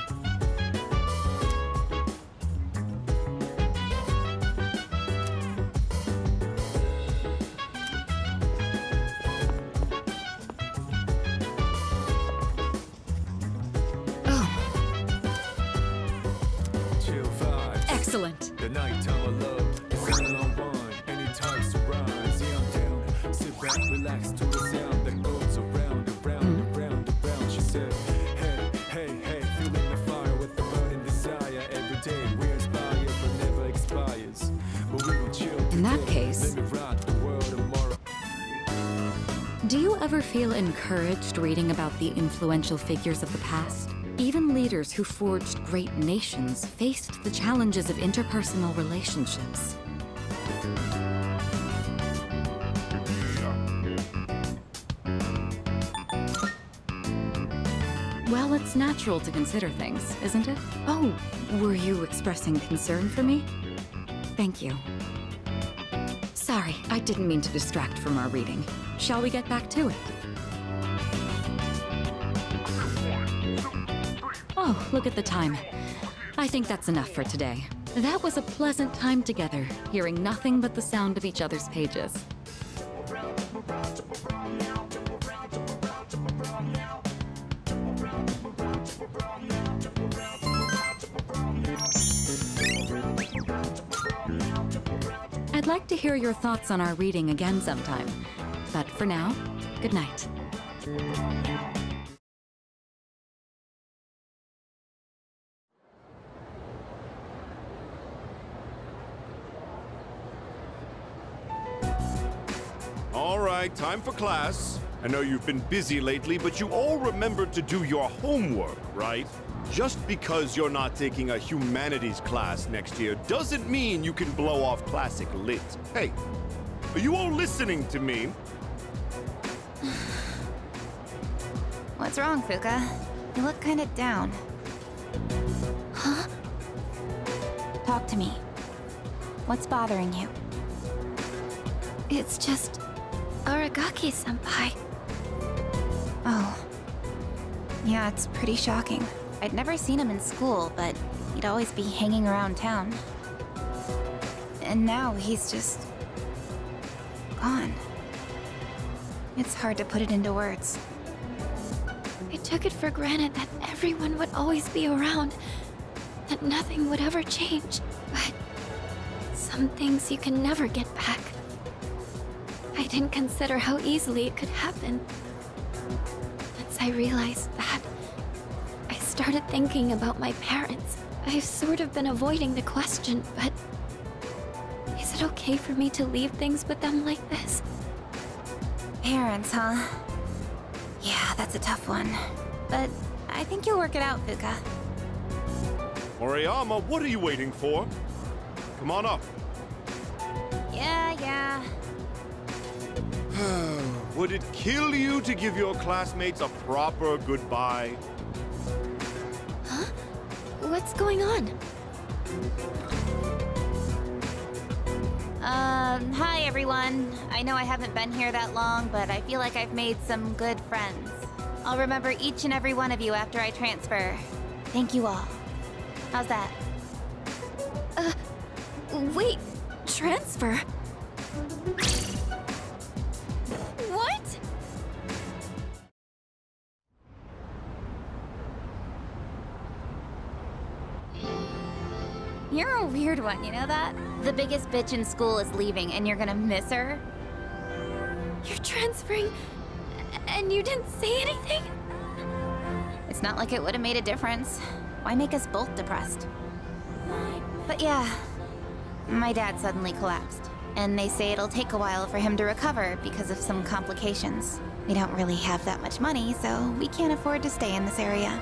Chill vibes. Excellent. The nighttime of love is in on one. Anytime surprise, yeah, I'm down. Sit back, relax to the sound that goes around and round and round and round. She said, hey, hey, hey, feeling the fire with the burning desire every day. We inspire but never expires. But we gon' chill In that today. case- Let me rock the world tomorrow. Do you ever feel encouraged reading about the influential figures of the past? Even leaders who forged great nations faced the challenges of interpersonal relationships. Well, it's natural to consider things, isn't it? Oh, were you expressing concern for me? Thank you. Sorry, I didn't mean to distract from our reading. Shall we get back to it? Oh, look at the time. I think that's enough for today. That was a pleasant time together, hearing nothing but the sound of each other's pages. I'd like to hear your thoughts on our reading again sometime. But for now, good night. All right, time for class. I know you've been busy lately, but you all remembered to do your homework, right? Just because you're not taking a humanities class next year doesn't mean you can blow off classic lit. Hey, are you all listening to me? What's wrong, Fuka? You look kind of down. Huh? Talk to me. What's bothering you? It's just Aragaki-senpai. Oh. Yeah, it's pretty shocking. I'd never seen him in school, but he'd always be hanging around town. And now he's just... gone. It's hard to put it into words. I took it for granted that everyone would always be around, that nothing would ever change. But some things you can never get back. I didn't consider how easily it could happen. Once I realized that, I started thinking about my parents. I've sort of been avoiding the question, but is it okay okay for me to leave things with them like this? Parents, huh? Yeah, that's a tough one. But I think you'll work it out, Fuka. Moriyama, what are you waiting for? Come on up. Yeah, yeah. Would it kill you to give your classmates a proper goodbye? Huh? What's going on? Um, hi everyone. I know I haven't been here that long, but I feel like I've made some good friends. I'll remember each and every one of you after I transfer. Thank you all. How's that? Uh, wait, transfer? What? You're a weird one, you know that? The biggest bitch in school is leaving and you're gonna miss her? You're transferring, and you didn't say anything? It's not like it would have made a difference. Why make us both depressed? But yeah, my dad suddenly collapsed. And they say it'll take a while for him to recover because of some complications. We don't really have that much money, so we can't afford to stay in this area.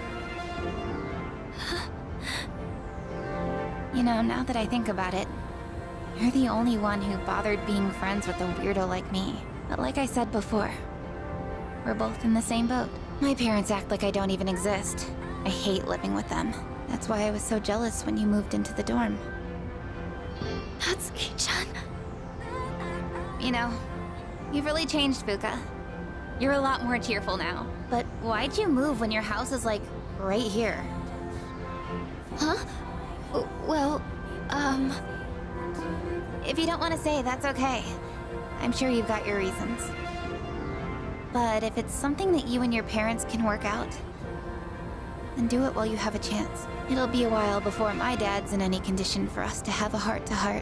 You know, now that I think about it, you're the only one who bothered being friends with a weirdo like me. But like I said before, we're both in the same boat. My parents act like I don't even exist. I hate living with them. That's why I was so jealous when you moved into the dorm. Natsuki-chan. You know, you've really changed, Fuka. You're a lot more cheerful now. But why'd you move when your house is, like, right here? Huh? Well, um... If you don't want to say, that's okay. I'm sure you've got your reasons. But if it's something that you and your parents can work out, then do it while you have a chance. It'll be a while before my dad's in any condition for us to have a heart-to-heart.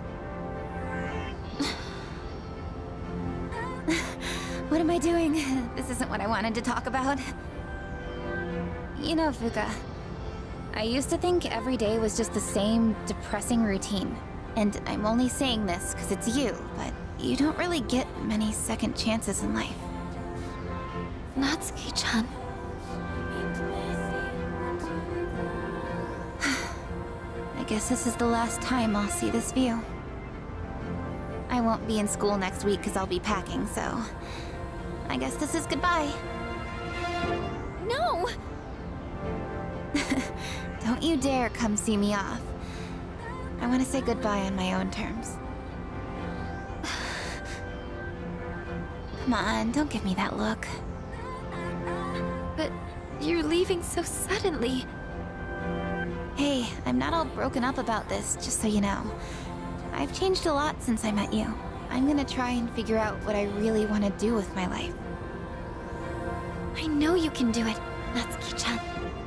What am I doing? This isn't what I wanted to talk about. You know, Fuka, I used to think every day was just the same depressing routine. And I'm only saying this because it's you, but you don't really get many second chances in life. Natsuki-chan. I guess this is the last time I'll see this view. I won't be in school next week because I'll be packing, so... I guess this is goodbye. No! Don't you dare come see me off. I want to say goodbye on my own terms. Come on, don't give me that look. But you're leaving so suddenly. Hey, I'm not all broken up about this, just so you know. I've changed a lot since I met you. I'm gonna try and figure out what I really want to do with my life. I know you can do it, Natsuki-chan.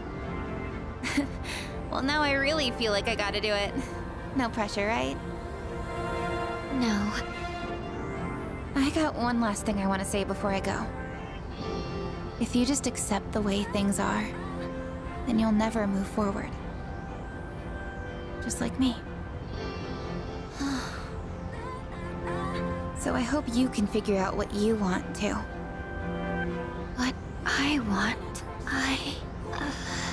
Well, now I really feel like I gotta do it. No pressure, right? No. I got one last thing I want to say before I go. If you just accept the way things are, then you'll never move forward. Just like me. So I hope you can figure out what you want, too. What I want? I... Uh,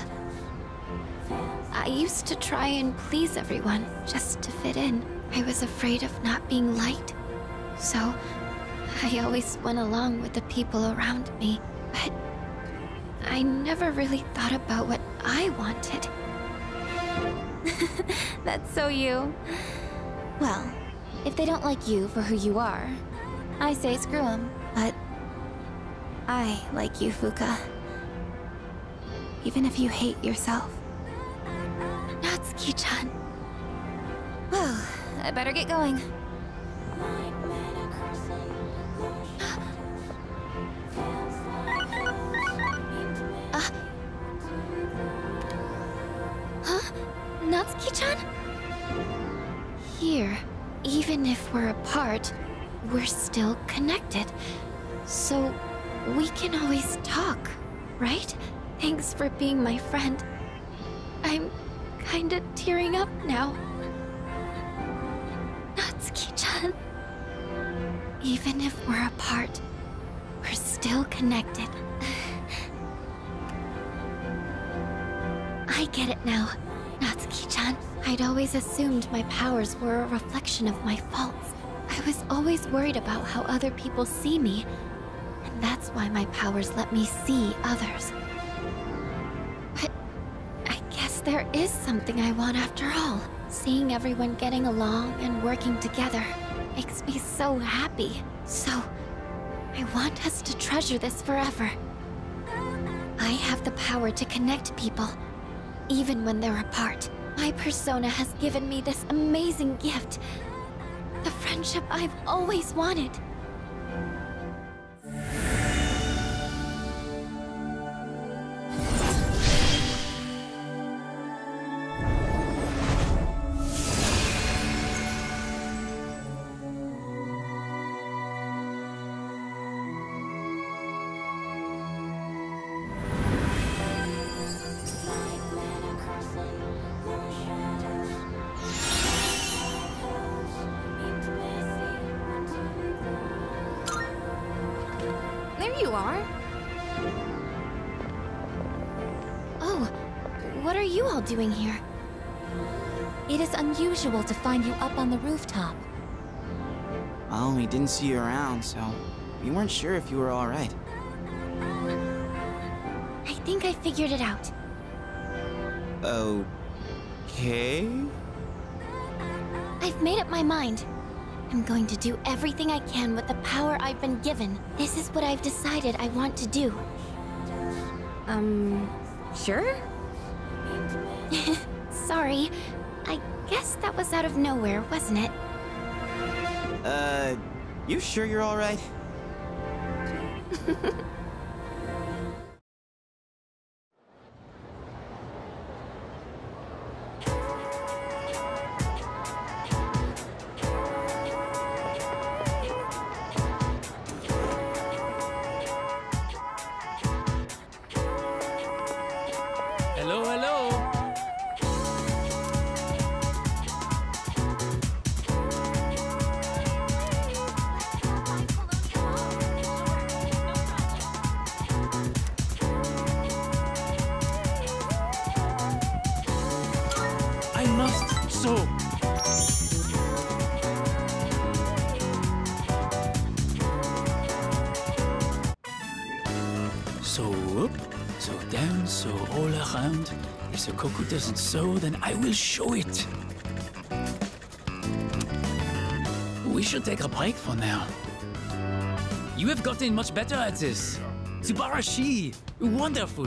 I used to try and please everyone, just to fit in. I was afraid of not being liked. So, I always went along with the people around me. But I never really thought about what I wanted. That's so you. Well, if they don't like you for who you are, I say screw them. But I like you, Fuka. Even if you hate yourself. Natsuki-chan. Well, I better get going. Uh... Huh? Natsuki-chan? Here, even if we're apart, we're still connected. So, we can always talk, right? Thanks for being my friend. I'm kinda tearing up now. Natsuki-chan. Even if we're apart, we're still connected. I get it now, Natsuki-chan. I'd always assumed my powers were a reflection of my faults. I was always worried about how other people see me, and that's why my powers let me see others. But I guess there is something I want after all. Seeing everyone getting along and working together makes me so happy. So, I want us to treasure this forever. I have the power to connect people, even when they're apart. My persona has given me this amazing gift. The friendship I've always wanted. There you are. Oh, what are you all doing here? It is unusual to find you up on the rooftop. Well, we didn't see you around, so we weren't sure if you were all right. I think I figured it out. Okay? I've made up my mind. I'm going to do everything I can with the power I've been given. This is what I've decided I want to do. Um, sure? Sorry. I guess that was out of nowhere, wasn't it? Uh, you sure you're all right? Hello, hello. I must so. So up, so down, so all around. If the Koku doesn't sew, then I will show it. We should take a break for now. You have gotten much better at this. Subarashi! Wonderful!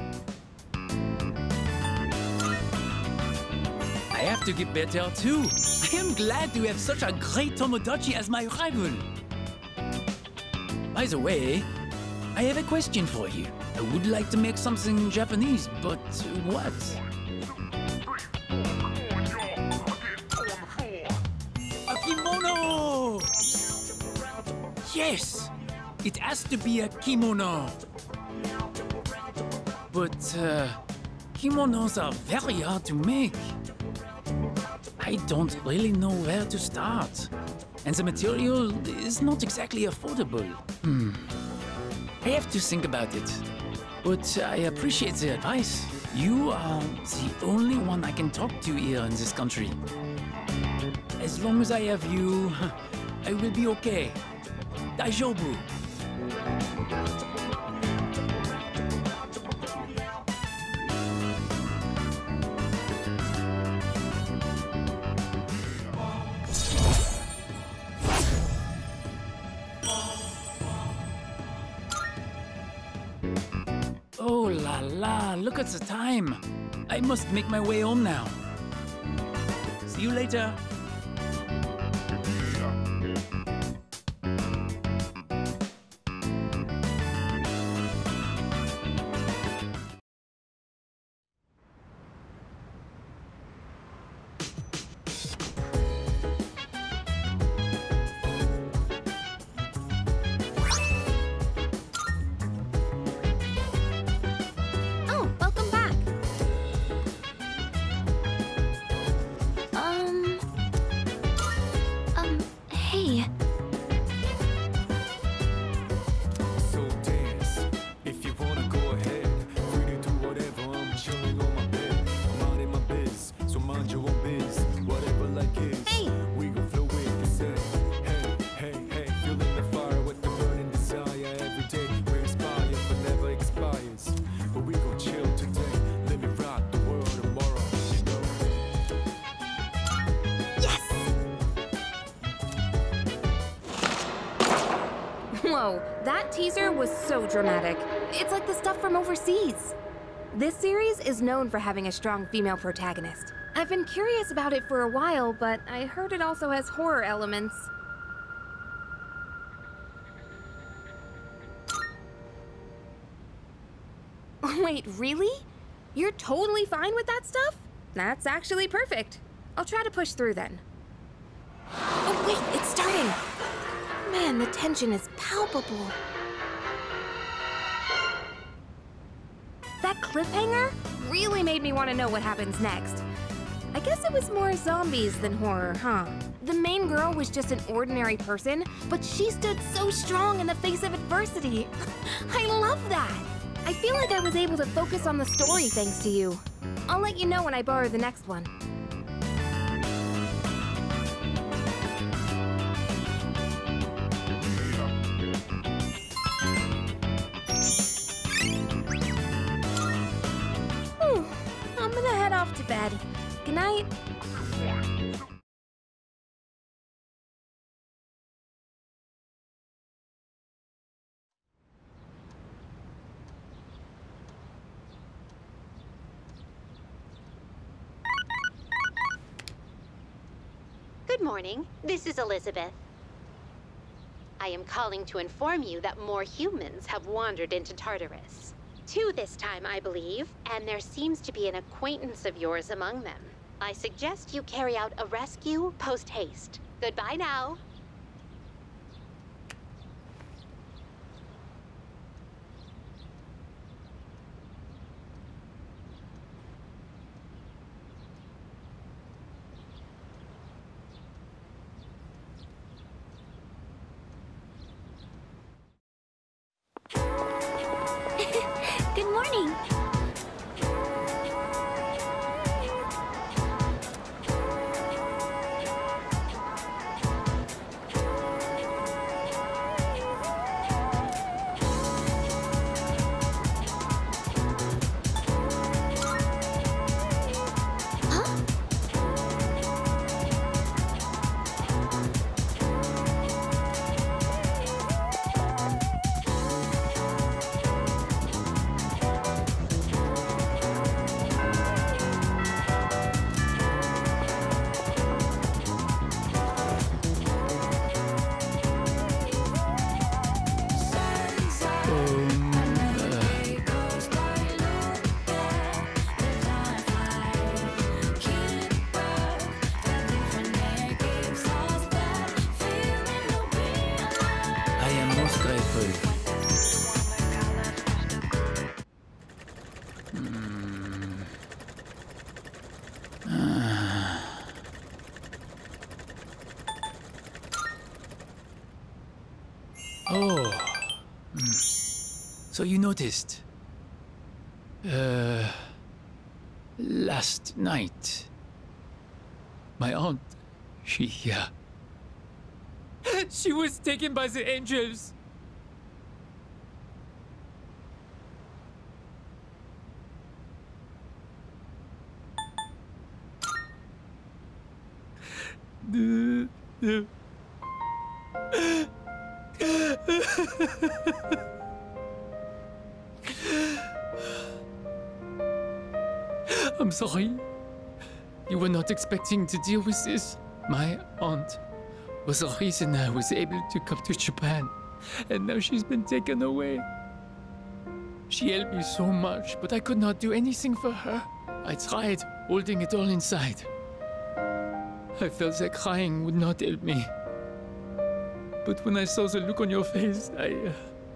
I have to get better too. I am glad to have such a great Tomodachi as my rival. By the way, I have a question for you. I would like to make something Japanese, but what? A kimono! Yes! It has to be a kimono. But uh, kimonos are very hard to make. I don't really know where to start. And the material is not exactly affordable. Hmm. I have to think about it. But I appreciate the advice. You are the only one I can talk to here in this country. As long as I have you, I will be okay. Daijoubu. Oh la la, look at the time. I must make my way home now. See you later. Oh, welcome back. Um, Whoa, that teaser was so dramatic. It's like the stuff from overseas. This series is known for having a strong female protagonist. I've been curious about it for a while, but I heard it also has horror elements. Wait, really? You're totally fine with that stuff? That's actually perfect. I'll try to push through then. Oh wait, it's starting! Man, the tension is palpable. That cliffhanger really made me want to know what happens next. I guess it was more zombies than horror, huh? The main girl was just an ordinary person, but she stood so strong in the face of adversity. I love that! I feel like I was able to focus on the story thanks to you. I'll let you know when I borrow the next one. Whew, I'm gonna head off to bed. Good night. Good morning. This is Elizabeth. I am calling to inform you that more humans have wandered into Tartarus. Two this time, I believe, and there seems to be an acquaintance of yours among them. I suggest you carry out a rescue post-haste. Goodbye now. Good morning. I am most grateful. Hmm. Ah. Oh. Hmm. So you noticed. Uh, last night, my aunt, she, uh, she was taken by the angels. The, the... I'm sorry. You were not expecting to deal with this. My aunt was the reason I was able to come to Japan, and now she's been taken away. She helped me so much, but I could not do anything for her. I tried holding it all inside. I felt that crying would not help me. But when I saw the look on your face, I... Uh...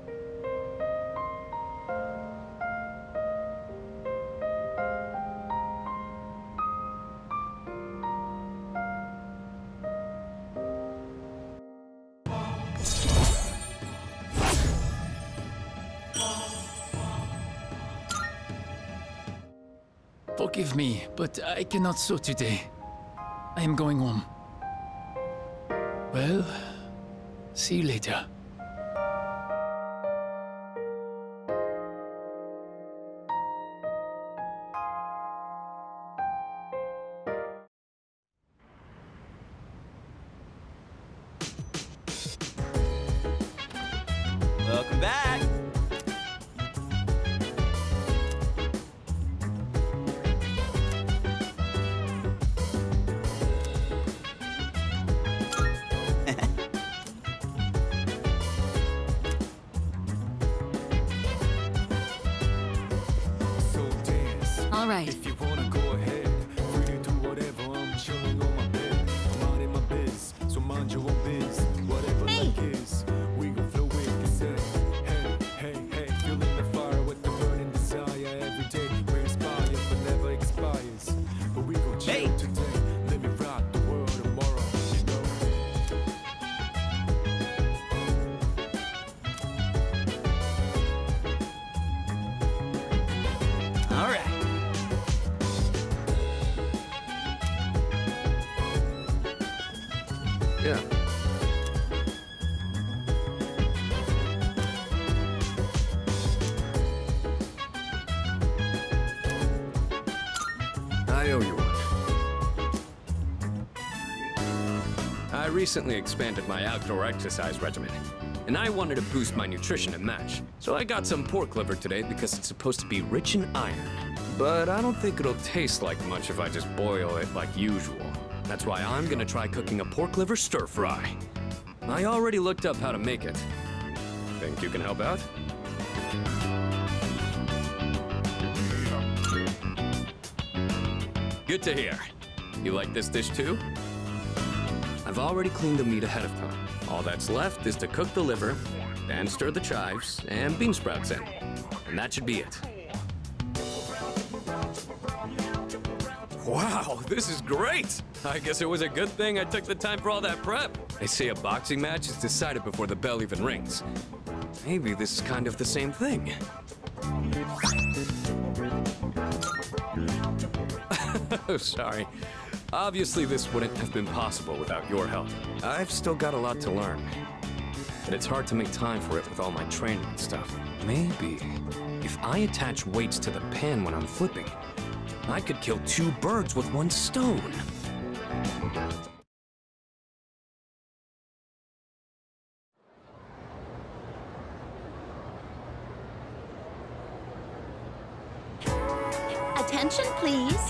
Forgive me, but I cannot sew today. I am going home. Well, see you later. Welcome back. All right. If you wanna go ahead, free to do whatever. I'm chilling on my bed. I'm minding my biz, so mind your own biz. Whatever Hey. like is, we gon' flow with the set. Hey, hey, hey, feeling the fire with the burning desire every day. We inspire, but never expires. But we gon' chill Hey. today. Let me rock the world tomorrow. You know. All right. Yeah. I owe you one. I recently expanded my outdoor exercise regimen, and I wanted to boost my nutrition to match. So I got some pork liver today because it's supposed to be rich in iron. But I don't think it'll taste like much if I just boil it like usual. That's why I'm gonna try cooking a pork liver stir fry. I already looked up how to make it. Think you can help out? Good to hear. You like this dish too? I've already cleaned the meat ahead of time. All that's left is to cook the liver, then stir the chives and bean sprouts in. And that should be it. Wow, this is great! I guess it was a good thing I took the time for all that prep. They say a boxing match is decided before the bell even rings. Maybe this is kind of the same thing. Oh, sorry. Obviously, this wouldn't have been possible without your help. I've still got a lot to learn. But it's hard to make time for it with all my training and stuff. Maybe if I attach weights to the pan when I'm flipping, I could kill two birds with one stone. Attention, please.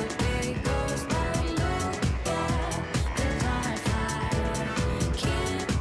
Keep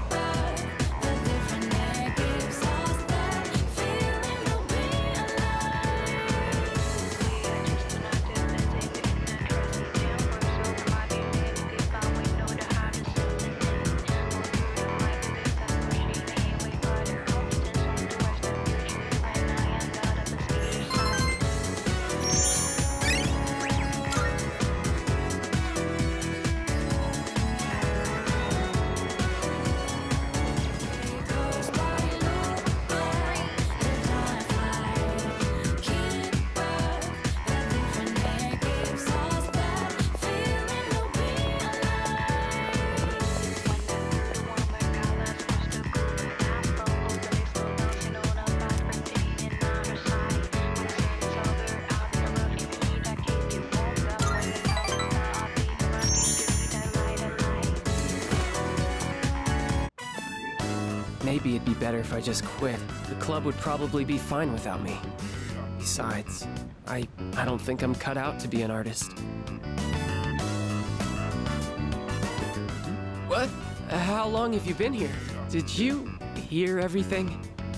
maybe it'd be better if I just quit. The club would probably be fine without me. Besides, I, I don't think I'm cut out to be an artist. What? How long have you been here? Did you hear everything?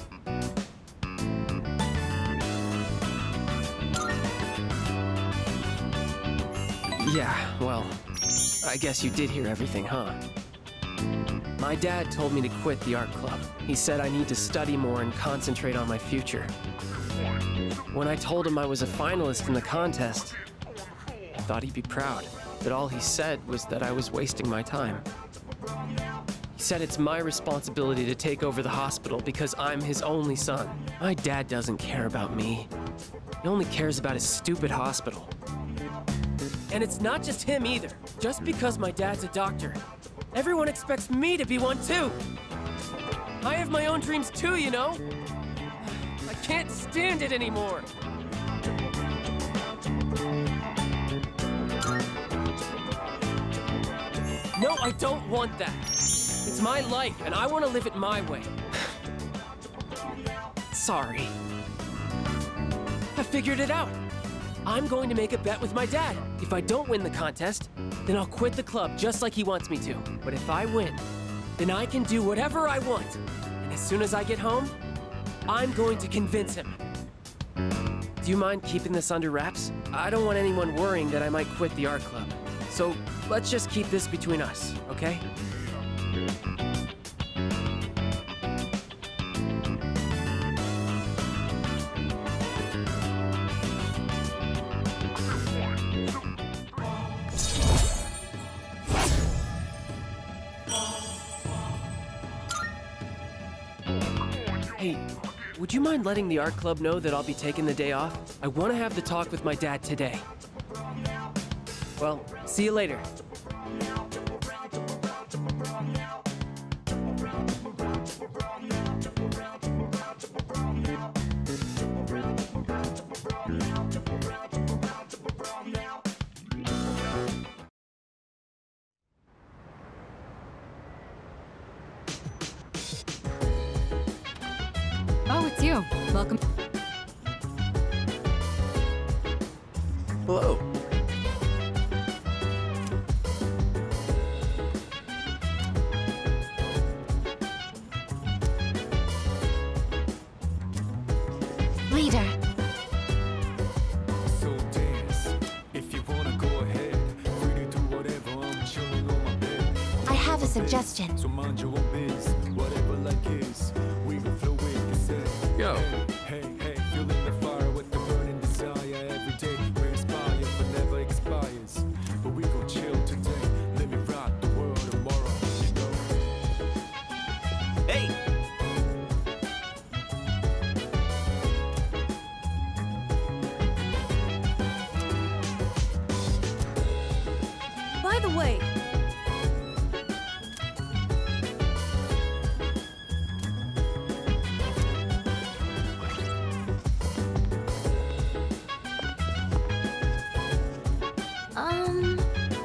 Yeah, well, I guess you did hear everything, huh? My dad told me to quit the art club. He said I need to study more and concentrate on my future. When I told him I was a finalist in the contest, I thought he'd be proud, but all he said was that I was wasting my time. He said it's my responsibility to take over the hospital because I'm his only son. My dad doesn't care about me. He only cares about his stupid hospital. And it's not just him either. Just because my dad's a doctor, everyone expects me to be one too. I have my own dreams too, you know? I can't stand it anymore. No, I don't want that. It's my life, and I want to live it my way. Sorry. I figured it out. I'm going to make a bet with my dad. If I don't win the contest, then I'll quit the club just like he wants me to. But if I win, then I can do whatever I want. And as soon as I get home, I'm going to convince him. Do you mind keeping this under wraps? I don't want anyone worrying that I might quit the art club. So let's just keep this between us, okay? Hey, would you mind letting the art club know that I'll be taking the day off? I want to have the talk with my dad today. Well, see you later. Oh, it's you. Welcome. Hello. Leader. So dance. If you wanna go ahead, free to do whatever. I'm chilling on my bed. I have a suggestion. So mind your own biz. Whatever like is, we can flow with the set. Yo. Hey, hey, hey, feeling the fire with the burning desire. Every day we inspire, but never expires. But we gon' chill today. Let me rock the world tomorrow, you know. Hey! By the way, Um.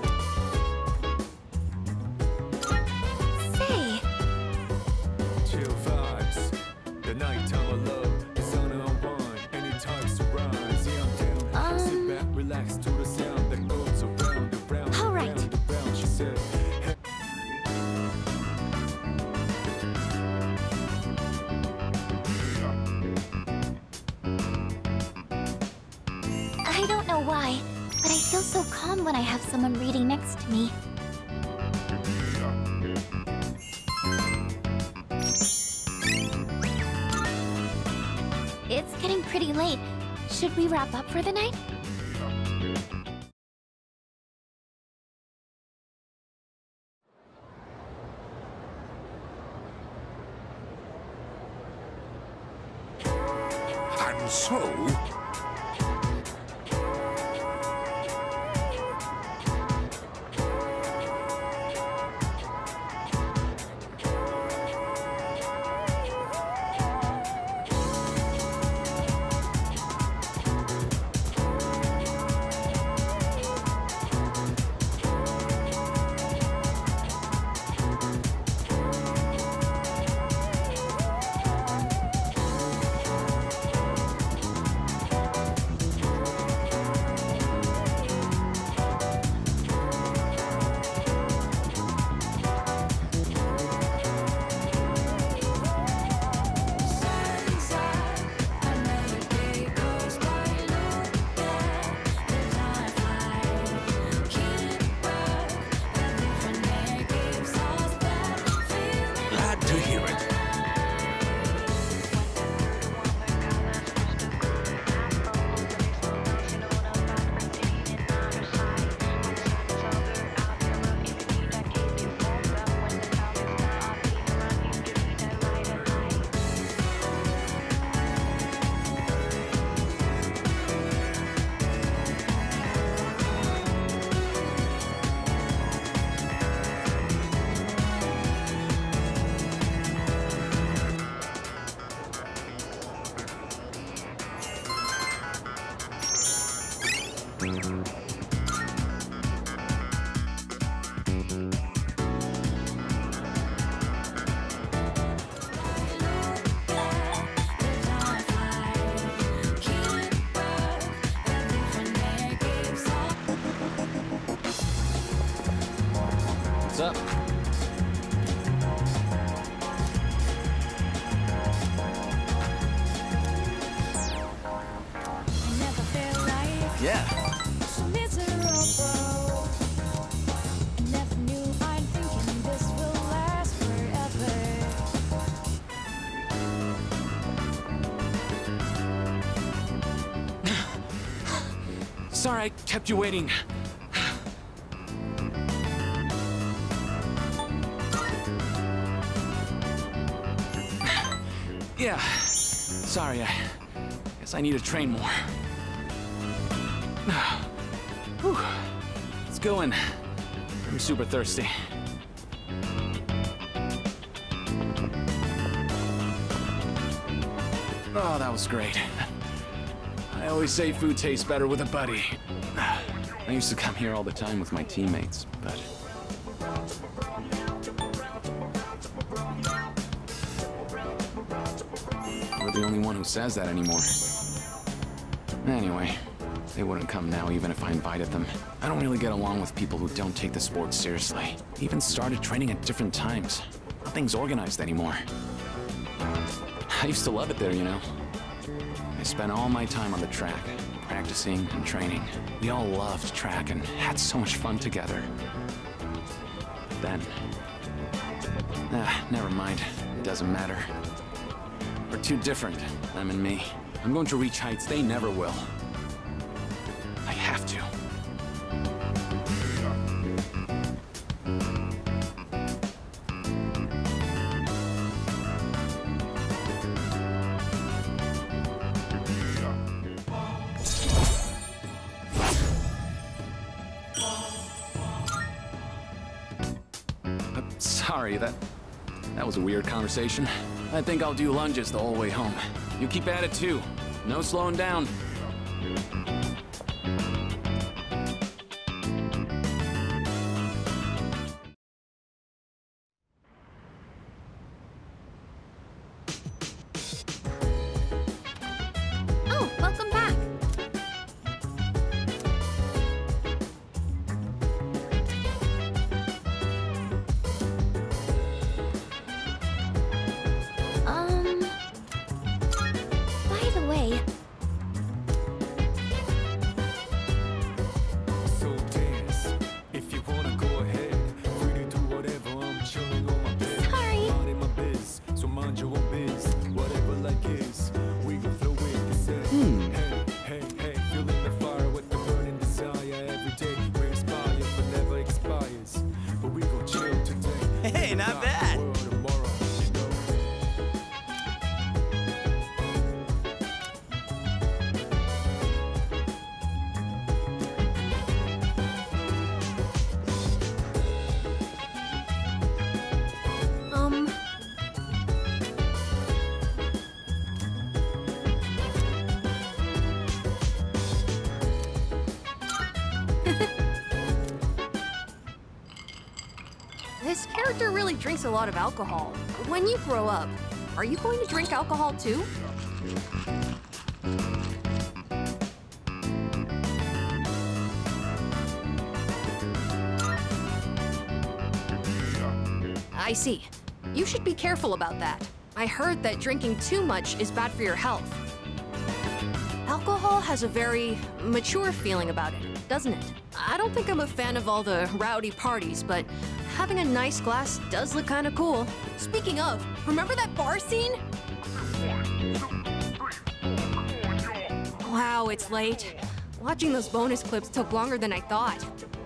Say, Chill vibes. The nighttime of love is on and on. Anytime surprise. Yeah, I'm down. Sit back, relax to the sound that goes around and round. All right. Round and round, she said. Hey. I don't know why, but I feel so calm when I have someone reading next to me. It's getting pretty late. Should we wrap up for the night? And so, What's up? Yeah. Sorry I kept you waiting. Yeah. Sorry, I guess I need to train more. Whew. Let's go in. I'm super thirsty. Oh, that was great. I always say food tastes better with a buddy. I used to come here all the time with my teammates, but... You're the only one who says that anymore. Anyway, they wouldn't come now even if I invited them. I don't really get along with people who don't take the sport seriously. Even started training at different times. Nothing's organized anymore. I used to love it there, you know. I spent all my time on the track, practicing and training. We all loved track and had so much fun together. But then... Ah, never mind. It doesn't matter. We're too different, them and me. I'm going to reach heights they never will. I have to. Sorry, that... that was a weird conversation. I think I'll do lunges the whole way home. You keep at it too. No slowing down. Oh, welcome back. Um... By the way... So dance. If you wanna go ahead, free to do whatever. I'm chilling on my bed. Sorry. Minding my biz, so mind your own biz. Whatever like is, we gon' throw it to set. Hmm. Hey, hey, hey, feeling the fire with the burning desire every day. We inspire, but never expires. But we gon' chill today. Hey, not bad. World tomorrow, you know. Um... This character really drinks a lot of alcohol. When you grow up, are you going to drink alcohol too? I see. You should be careful about that. I heard that drinking too much is bad for your health. Alcohol has a very mature feeling about it, doesn't it? I don't think I'm a fan of all the rowdy parties, but having a nice glass does look kind of cool. Speaking of, remember that bar scene? Wow, it's late. Watching those bonus clips took longer than I thought.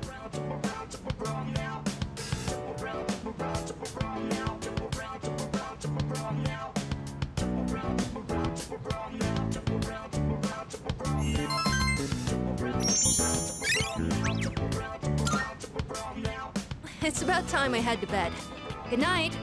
It's about time I head to bed. Good night.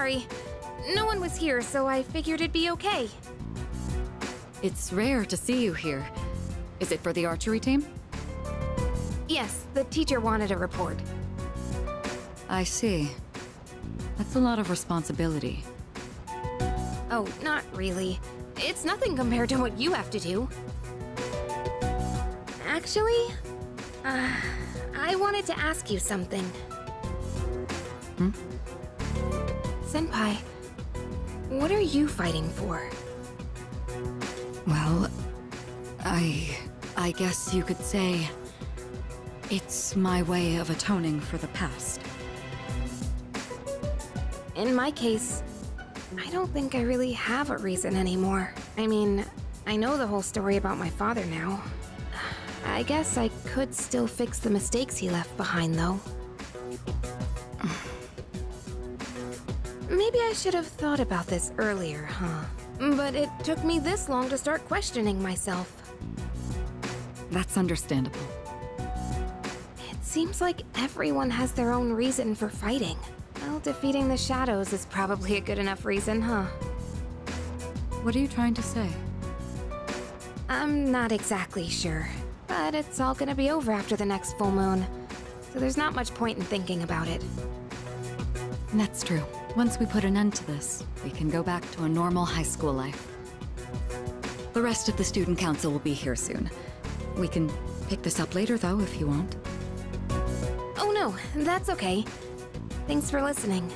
sorry. No one was here, so I figured it'd be okay. It's rare to see you here. Is it for the archery team? Yes, the teacher wanted a report. I see. That's a lot of responsibility. Oh, not really. It's nothing compared to what you have to do. Actually, uh, I wanted to ask you something. Hmm? Senpai, what are you fighting for? Well, I... I guess you could say... it's my way of atoning for the past. In my case, I don't think I really have a reason anymore. I mean, I know the whole story about my father now. I guess I could still fix the mistakes he left behind, though. Maybe I should have thought about this earlier, huh? But it took me this long to start questioning myself. That's understandable. It seems like everyone has their own reason for fighting. Well, defeating the shadows is probably a good enough reason, huh? What are you trying to say? I'm not exactly sure, but it's all gonna be over after the next full moon, so there's not much point in thinking about it. That's true. Once we put an end to this, we can go back to a normal high school life. The rest of the student council will be here soon. We can pick this up later, though, if you want. Oh no, that's okay. Thanks for listening.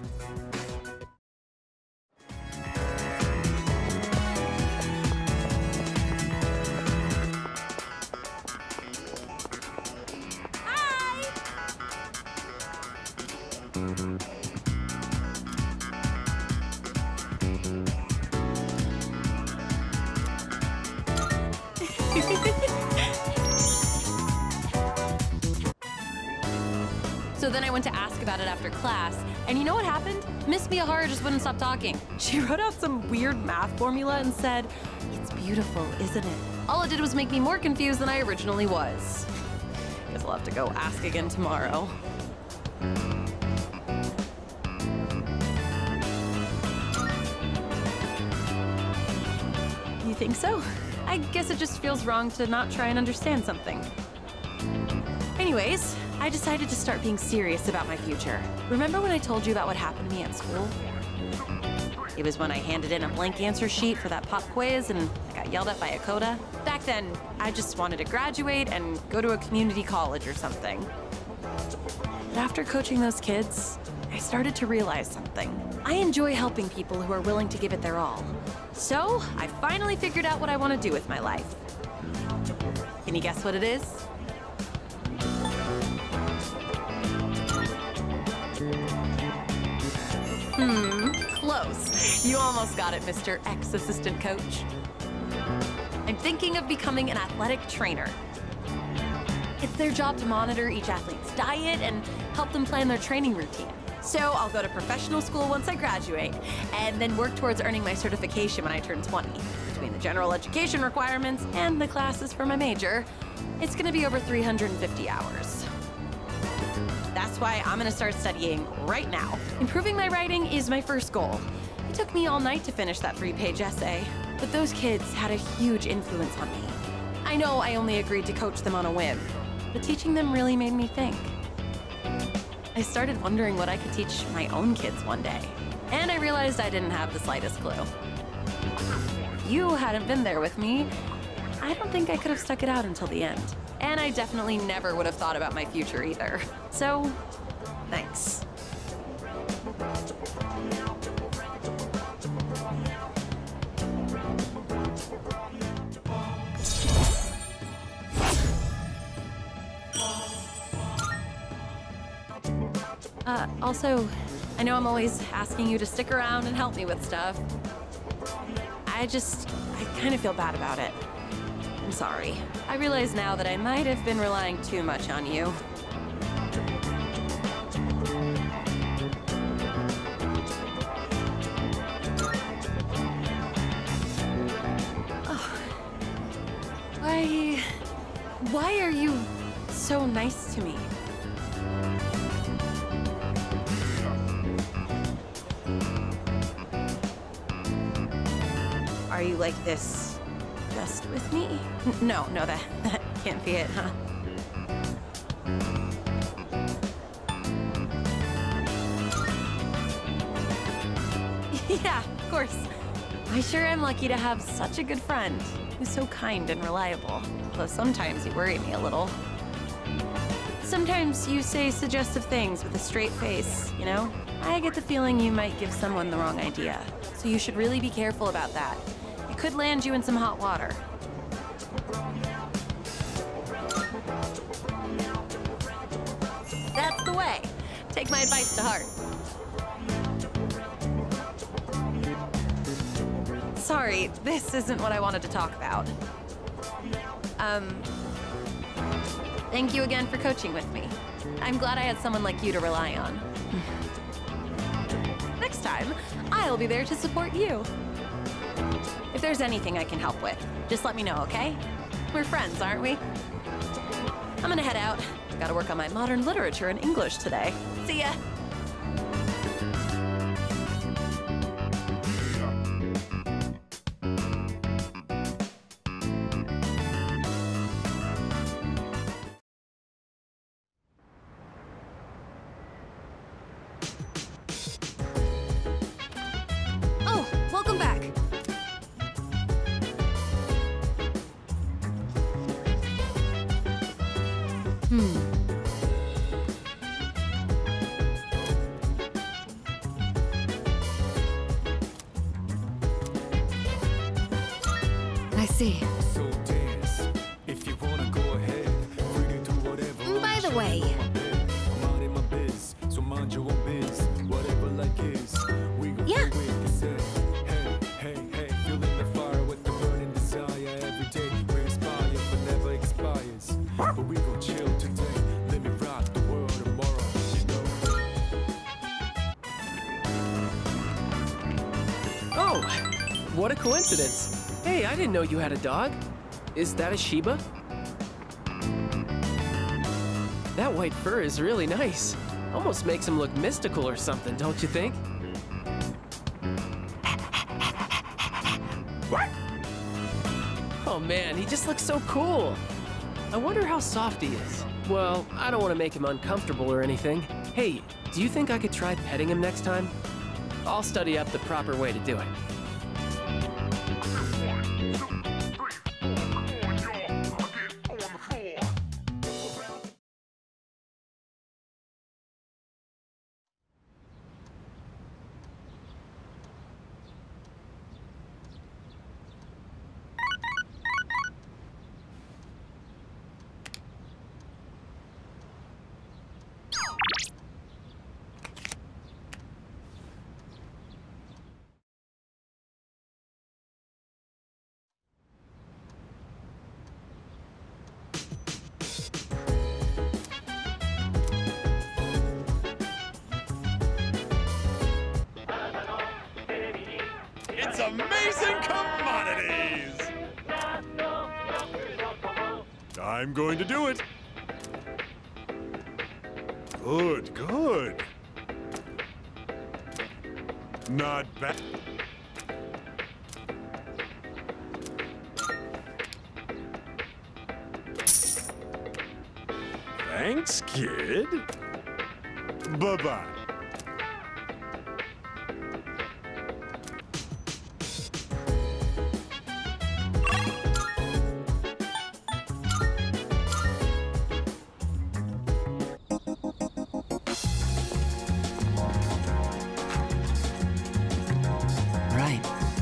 So then I went to ask about it after class, and you know what happened? Miss Miyahara just wouldn't stop talking. She wrote out some weird math formula and said, "It's beautiful, isn't it?" All it did was make me more confused than I originally was. Guess I'll have to go ask again tomorrow. You think so? I guess it just feels wrong to not try and understand something. Anyways, I decided to start being serious about my future. Remember when I told you about what happened to me at school? It was when I handed in a blank answer sheet for that pop quiz and I got yelled at by Akoda. Back then, I just wanted to graduate and go to a community college or something. But after coaching those kids, I started to realize something. I enjoy helping people who are willing to give it their all. So, I finally figured out what I want to do with my life. Can you guess what it is? Hmm, close. You almost got it, Mister Ex-Assistant Coach. I'm thinking of becoming an athletic trainer. It's their job to monitor each athlete's diet and help them plan their training routine. So I'll go to professional school once I graduate, and then work towards earning my certification when I turn twenty. Between the general education requirements and the classes for my major, it's gonna be over three hundred fifty hours. That's why I'm gonna start studying right now. Improving my writing is my first goal. It took me all night to finish that three-page essay, but those kids had a huge influence on me. I know I only agreed to coach them on a whim, but teaching them really made me think. I started wondering what I could teach my own kids one day, and I realized I didn't have the slightest clue. If you hadn't been there with me, I don't think I could have stuck it out until the end. And I definitely never would have thought about my future either. So, thanks. Uh, also, I know I'm always asking you to stick around and help me with stuff. I just, I kind of feel bad about it. I'm sorry. I realize now that I might have been relying too much on you. Oh. Why... Why are you so nice to me? you like this just with me? N no, no, that, that can't be it, huh? Yeah, of course. I sure am lucky to have such a good friend who's so kind and reliable. Though sometimes you worry me a little. Sometimes you say suggestive things with a straight face, you know? I get the feeling you might give someone the wrong idea. So you should really be careful about that. It could land you in some hot water. That's the way. Take my advice to heart. Sorry, this isn't what I wanted to talk about. Um, thank you again for coaching with me. I'm glad I had someone like you to rely on. Next time, I'll be there to support you. If there's anything I can help with, just let me know, okay? We're friends, aren't we? I'm gonna head out. Gotta work on my modern literature and English today. See ya! Oh, welcome back. Hmm. I see. So dance. If you wanna go ahead, free to do whatever. By the way, I'm out in my biz, so mind your own biz. Whatever like is, we gon' Yeah. do it. Say, hey, hey, hey, feeling the fire with the burning desire every day. We inspire, but never expires. But we gon' chill today. Let me rock the world tomorrow. You know. Oh, what a coincidence. Hey, I didn't know you had a dog. Is that a Shiba? That white fur is really nice. Almost makes him look mystical or something, don't you think? What? Oh man, he just looks so cool. I wonder how soft he is. Well, I don't want to make him uncomfortable or anything. Hey, do you think I could try petting him next time? I'll study up the proper way to do it. It's amazing commodities! I'm going to do it. Good, good. Not bad. Thanks, kid. Bye-bye. Right.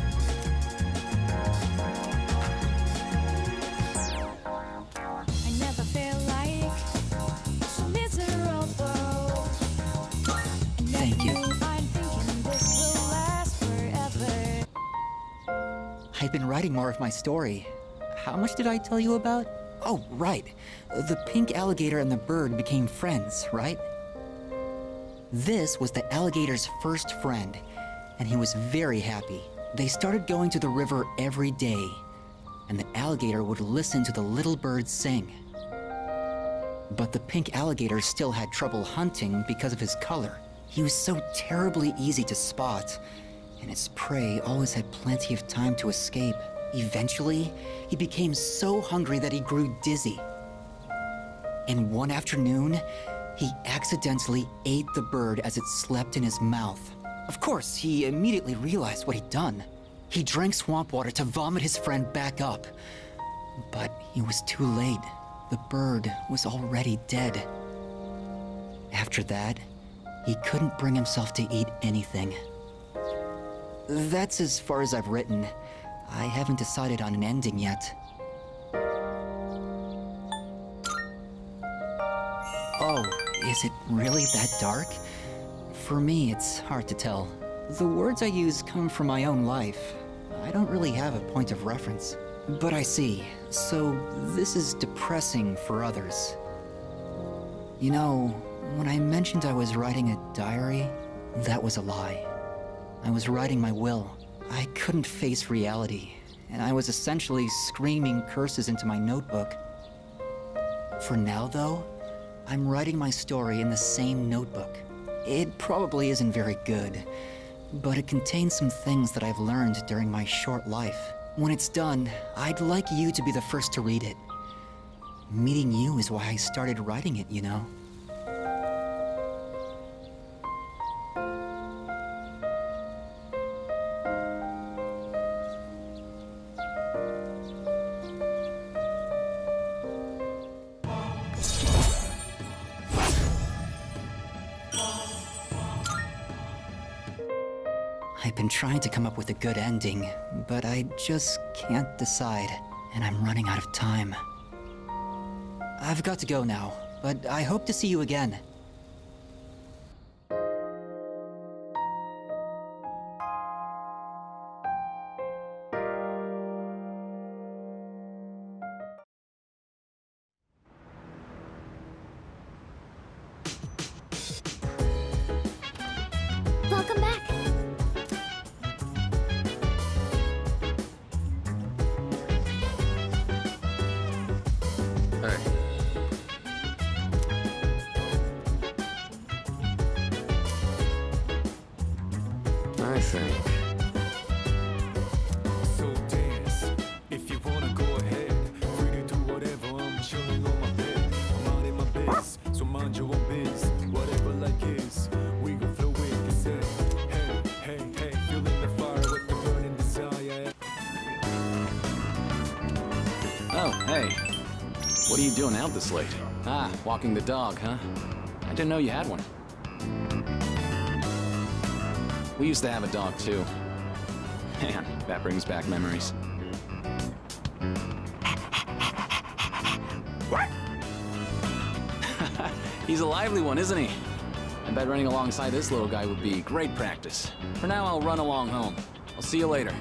I never feel like so miserable. Thank you. I'm thinking this will last forever. I've been writing more of my story. How much did I tell you about? Oh, right. The pink alligator and the bird became friends, right? This was the alligator's first friend, and he was very happy. They started going to the river every day, and the alligator would listen to the little bird sing. But the pink alligator still had trouble hunting because of his color. He was so terribly easy to spot, and its prey always had plenty of time to escape. Eventually, he became so hungry that he grew dizzy. And one afternoon, he accidentally ate the bird as it slept in his mouth. Of course, he immediately realized what he'd done. He drank swamp water to vomit his friend back up. But he was too late. The bird was already dead. After that, he couldn't bring himself to eat anything. That's as far as I've written. I haven't decided on an ending yet. Oh, is it really that dark? For me, it's hard to tell. The words I use come from my own life. I don't really have a point of reference. But I see. So, this is depressing for others. You know, when I mentioned I was writing a diary, that was a lie. I was writing my will. I couldn't face reality, and I was essentially screaming curses into my notebook. For now, though, I'm writing my story in the same notebook. It probably isn't very good, but it contains some things that I've learned during my short life. When it's done, I'd like you to be the first to read it. Meeting you is why I started writing it, you know? I've been trying to come up with a good ending, but I just can't decide, and I'm running out of time. I've got to go now, but I hope to see you again. Welcome back. I think. So dance, if you wanna go ahead. Free to do whatever, I'm chilling on my bed. I'm minding my biz, so mind your own biz. Whatever like is, we gon' flow with the set. Hey, hey, hey, feeling the fire with the burning desire. Oh, hey. What are you doing out this late? Ah, walking the dog, huh? I didn't know you had one. We used to have a dog, too. Man, that brings back memories. He's a lively one, isn't he? I bet running alongside this little guy would be great practice. For now, I'll run along home. I'll see you later.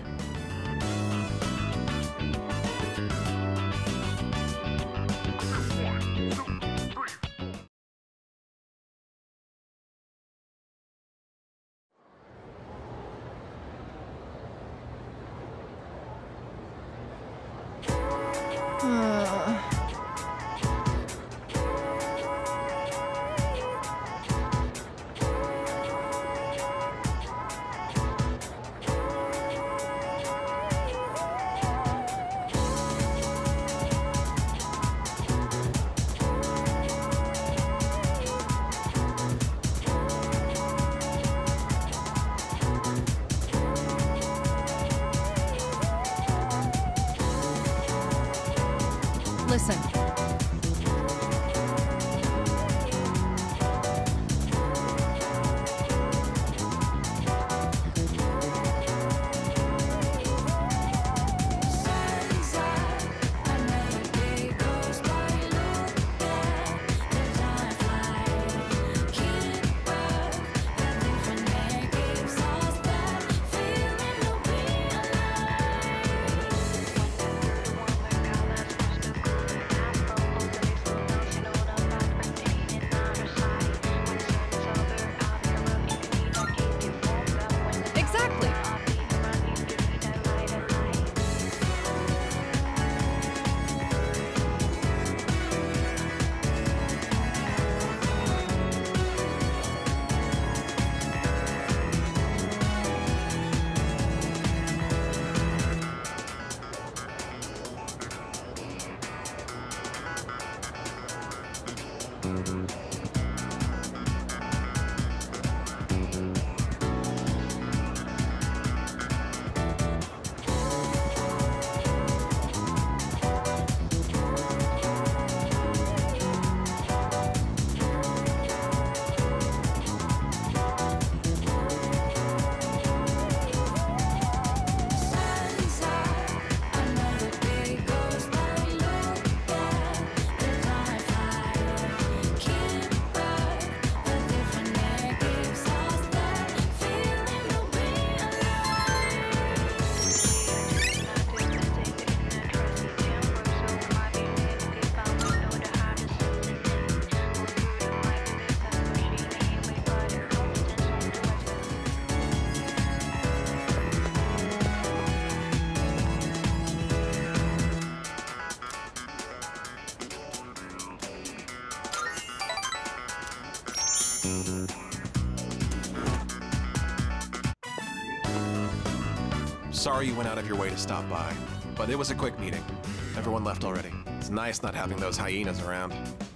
Listen. Sorry you went out of your way to stop by, but it was a quick meeting. Everyone left already. It's nice not having those hyenas around.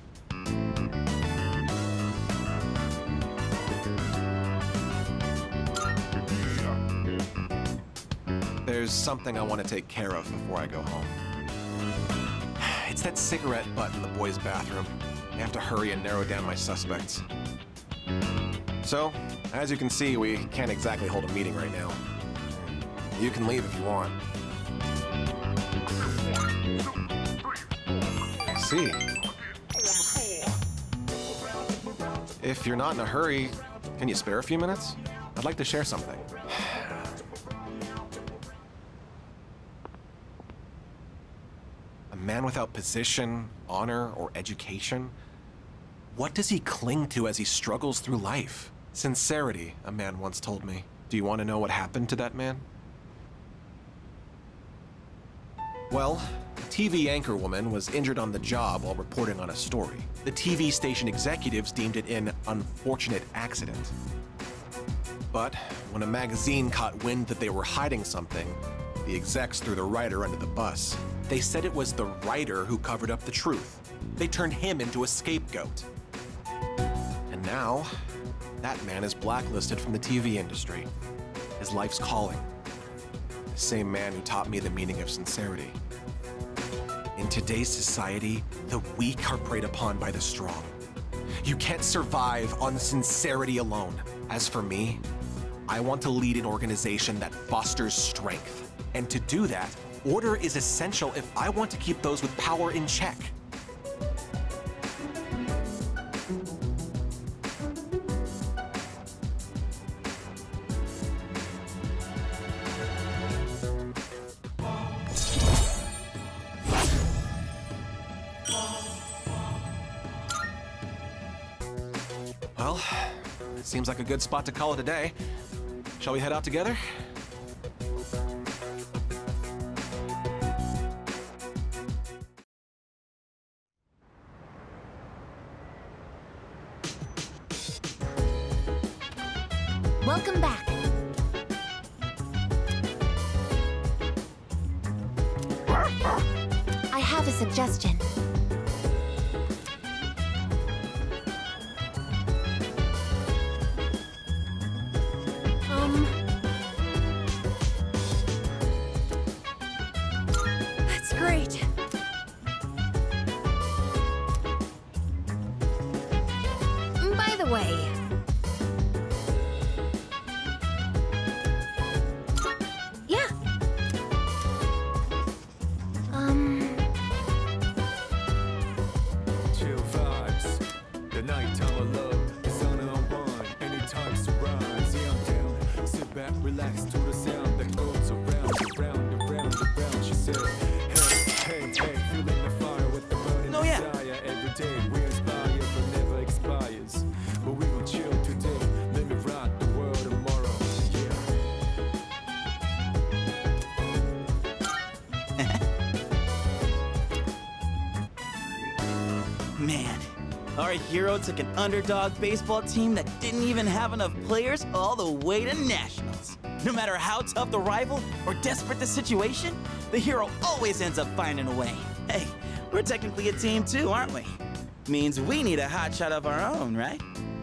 There's something I want to take care of before I go home. It's that cigarette butt in the boys' bathroom. I have to hurry and narrow down my suspects. So, as you can see, we can't exactly hold a meeting right now. You can leave if you want. I see. If you're not in a hurry, can you spare a few minutes? I'd like to share something. A man without position, honor, or education? What does he cling to as he struggles through life? Sincerity, a man once told me. Do you want to know what happened to that man? Well, a T V anchorwoman was injured on the job while reporting on a story. The T V station executives deemed it an unfortunate accident. But when a magazine caught wind that they were hiding something, the execs threw the writer under the bus. They said it was the writer who covered up the truth. They turned him into a scapegoat. And now, that man is blacklisted from the T V industry. His life's calling. The same man who taught me the meaning of sincerity. In today's society, the weak are preyed upon by the strong. You can't survive on sincerity alone. As for me, I want to lead an organization that fosters strength. And to do that, order is essential if I want to keep those with power in check. Well, seems like a good spot to call it a day. Shall we head out together? Welcome back. I have a suggestion. Um... That's great. By the way... Yeah. Um... Chill vibes. The nighttime of love. The sun on wine. Anytime surprise. Yeah, I'm down. Sit back, relax to the sound that goes around, around, around, around. She said, hey, hey, hey, feeling the fire with the burning No, yeah. desire. Every day we inspire, but never expires. But we gon' chill today. Let me rock the world tomorrow. Man, our hero took an underdog baseball team that didn't even have enough players all the way to nationals. No matter how tough the rival or desperate the situation, the hero always ends up finding a way. Hey, we're technically a team too, aren't we? Means we need a hotshot of our own, right?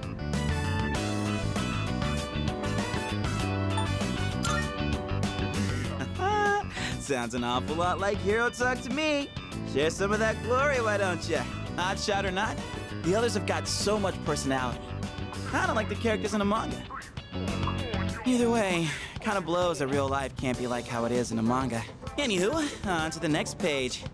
Sounds an awful lot like Hero Talk to me. Share some of that glory, why don't ya? Hotshot or not, the others have got so much personality. Kinda like the characters in a manga. Either way, kinda blows that real life can't be like how it is in a manga. Anywho, on to the next page.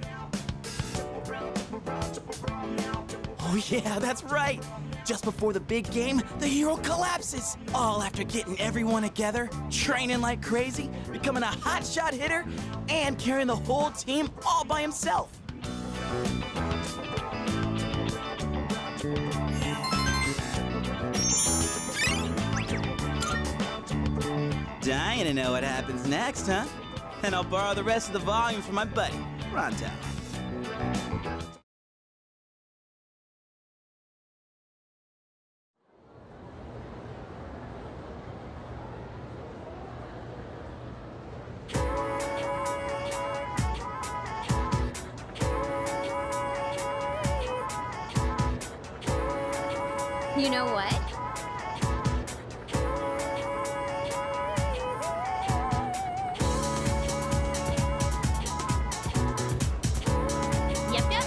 Oh yeah, that's right! Just before the big game, the hero collapses! All after getting everyone together, training like crazy, becoming a hotshot hitter, and carrying the whole team all by himself. Dying to know what happens next, huh? And I'll borrow the rest of the volume from my buddy, Ronto. You know what? Yep, yep.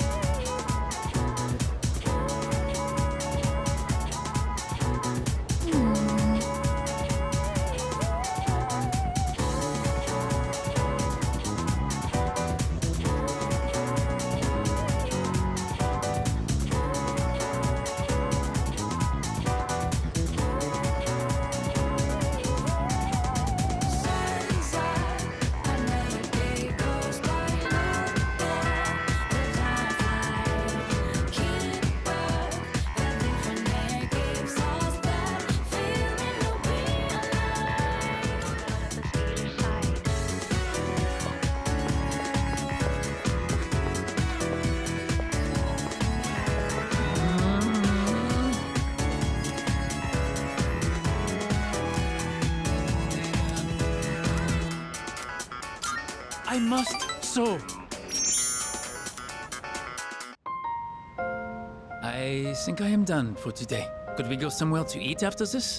I must so. I think I am done for today. Could we go somewhere to eat after this?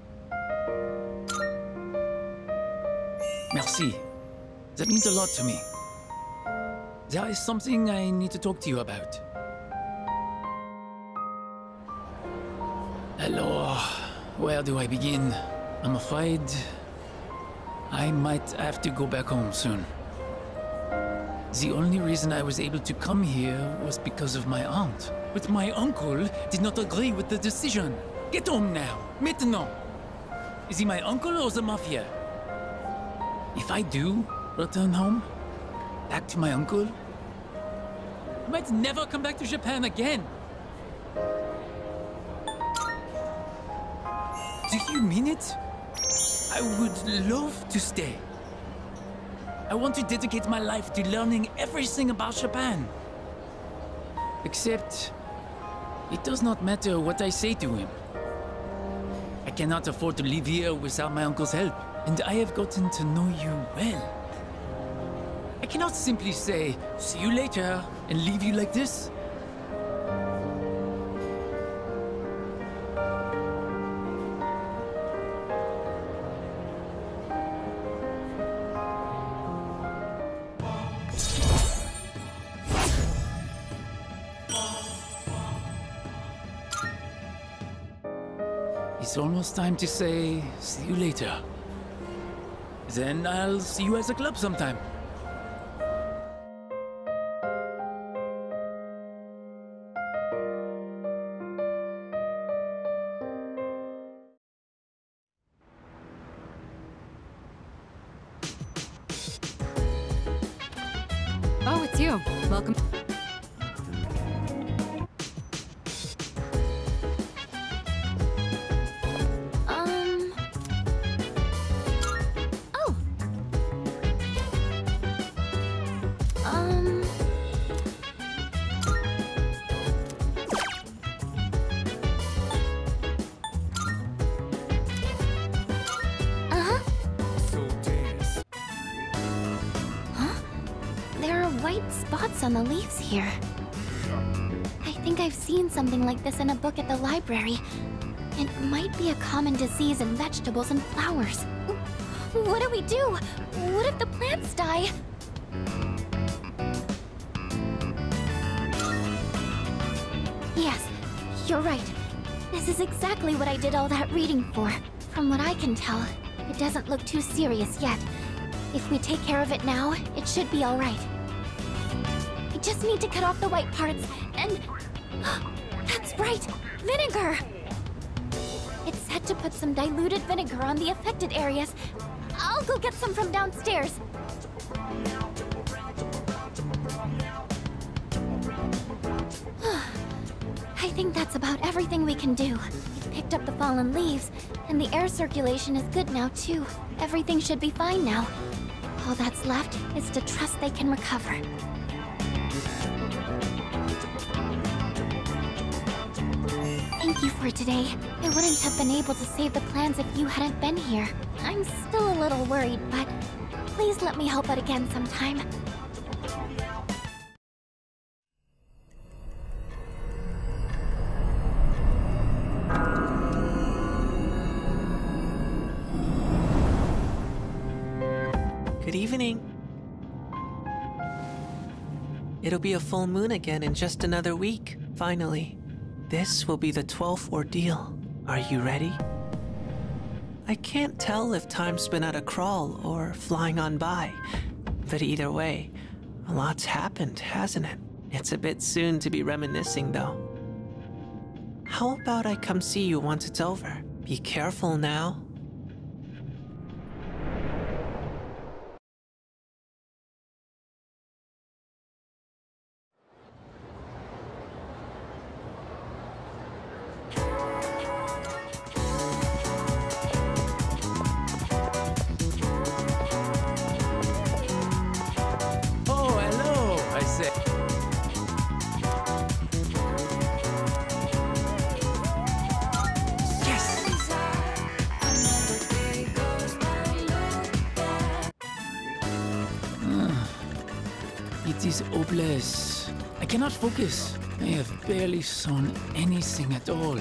Merci. That means a lot to me. There is something I need to talk to you about. Hello. Where do I begin? I'm afraid I might have to go back home soon. The only reason I was able to come here was because of my aunt. But my uncle did not agree with the decision. Get home now, maintenant. Is he my uncle or the mafia? If I do return home, back to my uncle, I might never come back to Japan again. Do you mean it? I would love to stay. I want to dedicate my life to learning everything about Japan. Except, it does not matter what I say to him. I cannot afford to live here without my uncle's help, and I have gotten to know you well. I cannot simply say, see you later, and leave you like this. It's almost time to say, see you later. Then I'll see you at the club sometime. Oh, it's you. Welcome. Um. Oh. Um. Uh-huh. Huh? There are white spots on the leaves here. I think I've seen something like this in a book at the library. It might be a common disease in vegetables and flowers. What do we do? What if the plants die? Yes, you're right. This is exactly what I did all that reading for. From what I can tell, it doesn't look too serious yet. If we take care of it now, it should be all right. I just need to cut off the white parts and... That's right! Vinegar! It's said to put some diluted vinegar on the affected areas. I'll go get some from downstairs. I think that's about everything we can do. We've picked up the fallen leaves, and the air circulation is good now too. Everything should be fine now. All that's left is to trust they can recover. Thank you for today. I wouldn't have been able to save the plans if you hadn't been here. I'm still a little worried, but please let me help out again sometime. Good evening. It'll be a full moon again in just another week, finally. This will be the twelfth ordeal. Are you ready? I can't tell if time's been at a crawl or flying on by, but either way, a lot's happened, hasn't it? It's a bit soon to be reminiscing, though. How about I come see you once it's over? Be careful now. It is hopeless. I cannot focus. I have barely sewn anything at all.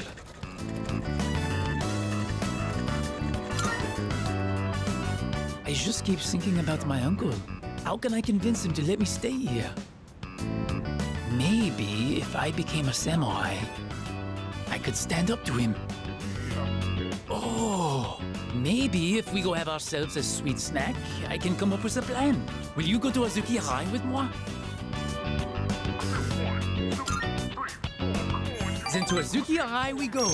I just keep thinking about my uncle. How can I convince him to let me stay here? Maybe if I became a samurai, I could stand up to him. Oh, maybe if we go have ourselves a sweet snack, I can come up with a plan. Will you go to Azuki High with moi? Then to Azuki High we go.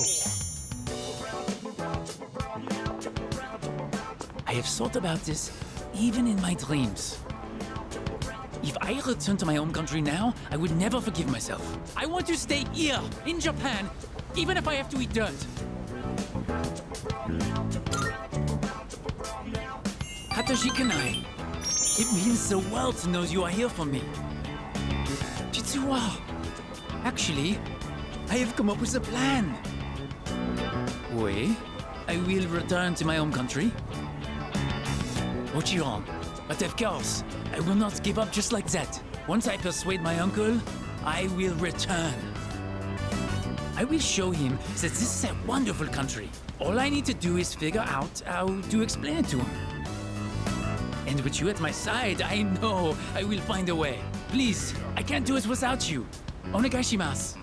I have thought about this even in my dreams. If I return to my home country now, I would never forgive myself. I want to stay here, in Japan, even if I have to eat dirt. Hatashi Kanai. It means the world to know you are here for me. Chitsuwa. Actually, I have come up with a plan. Wait, I will return to my home country. Ochiron. But of course, I will not give up just like that. Once I persuade my uncle, I will return. I will show him that this is a wonderful country. All I need to do is figure out how to explain it to him. And with you at my side, I know I will find a way. Please, I can't do it without you. Onegaishimasu.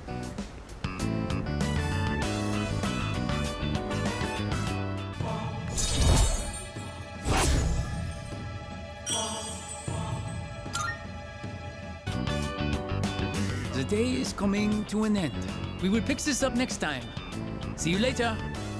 The day is coming to an end. We will pick this up next time. See you later.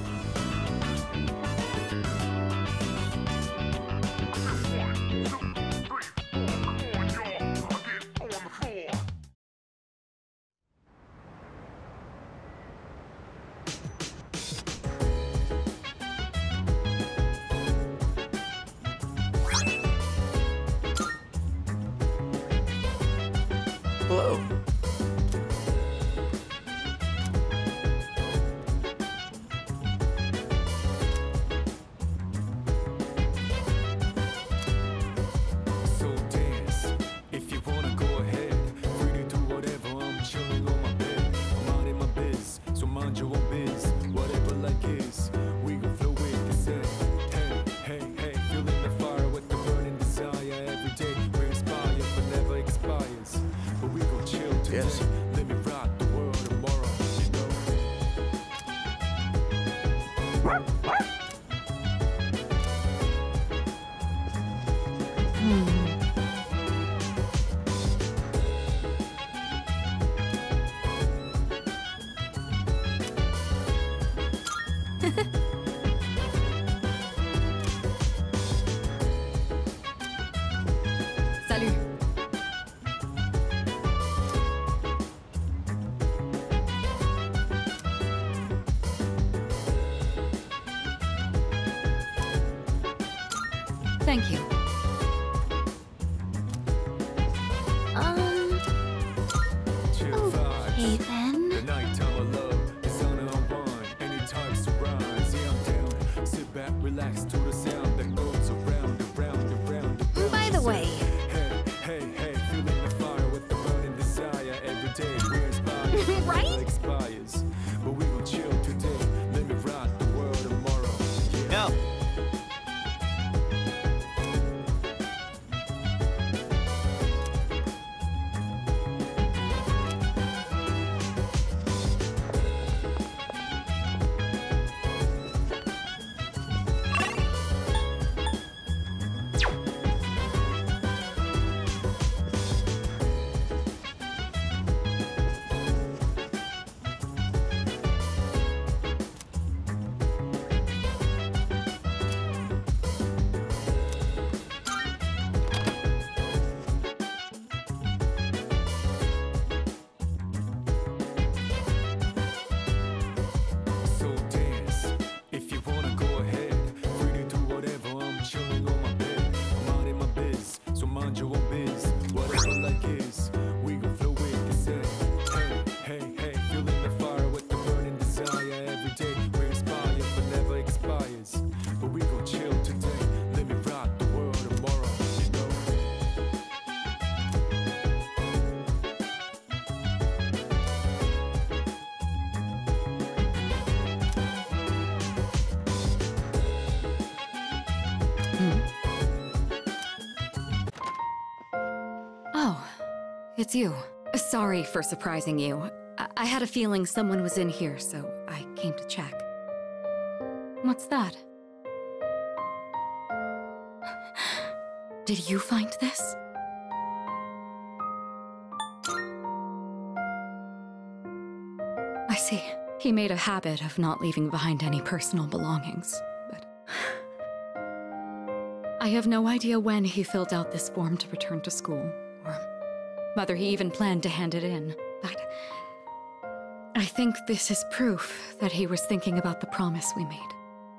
Hello. So dance, if you wanna go ahead. Free to do whatever, I'm chilling on my bed. today. Yes. Let me rock the world tomorrow, you know. Salut. Thank you. Um, Chill okay vibes. then. The nighttime of love is on and on. Any types of rhymes, yeah, I'm down. Sit back, relax to the sound that goes around, around, around, around. By the way, Hey, hey, hey, feeling the fire with the burning desire every day. We inspire, Right? never expires. But we gon' chill today. Let me rock the world tomorrow. Yeah. No. So dance, if you wanna go ahead. Free to do whatever, I'm chilling on my bed. I'm out in my biz, so mind your own biz. Whatever like is, we gon' flow with the set. Hey, hey, hey, feeling the fire with the burning desire every day. We inspire, but never expires. But we gon' chill today. Let me rock the world tomorrow, you know. Oh, it's you. Sorry for surprising you. I, I had a feeling someone was in here, so I came to check. What's that? Did you find this? I see. He made a habit of not leaving behind any personal belongings, but... I have no idea when he filled out this form to return to school, or whether he even planned to hand it in, but... I think this is proof that he was thinking about the promise we made.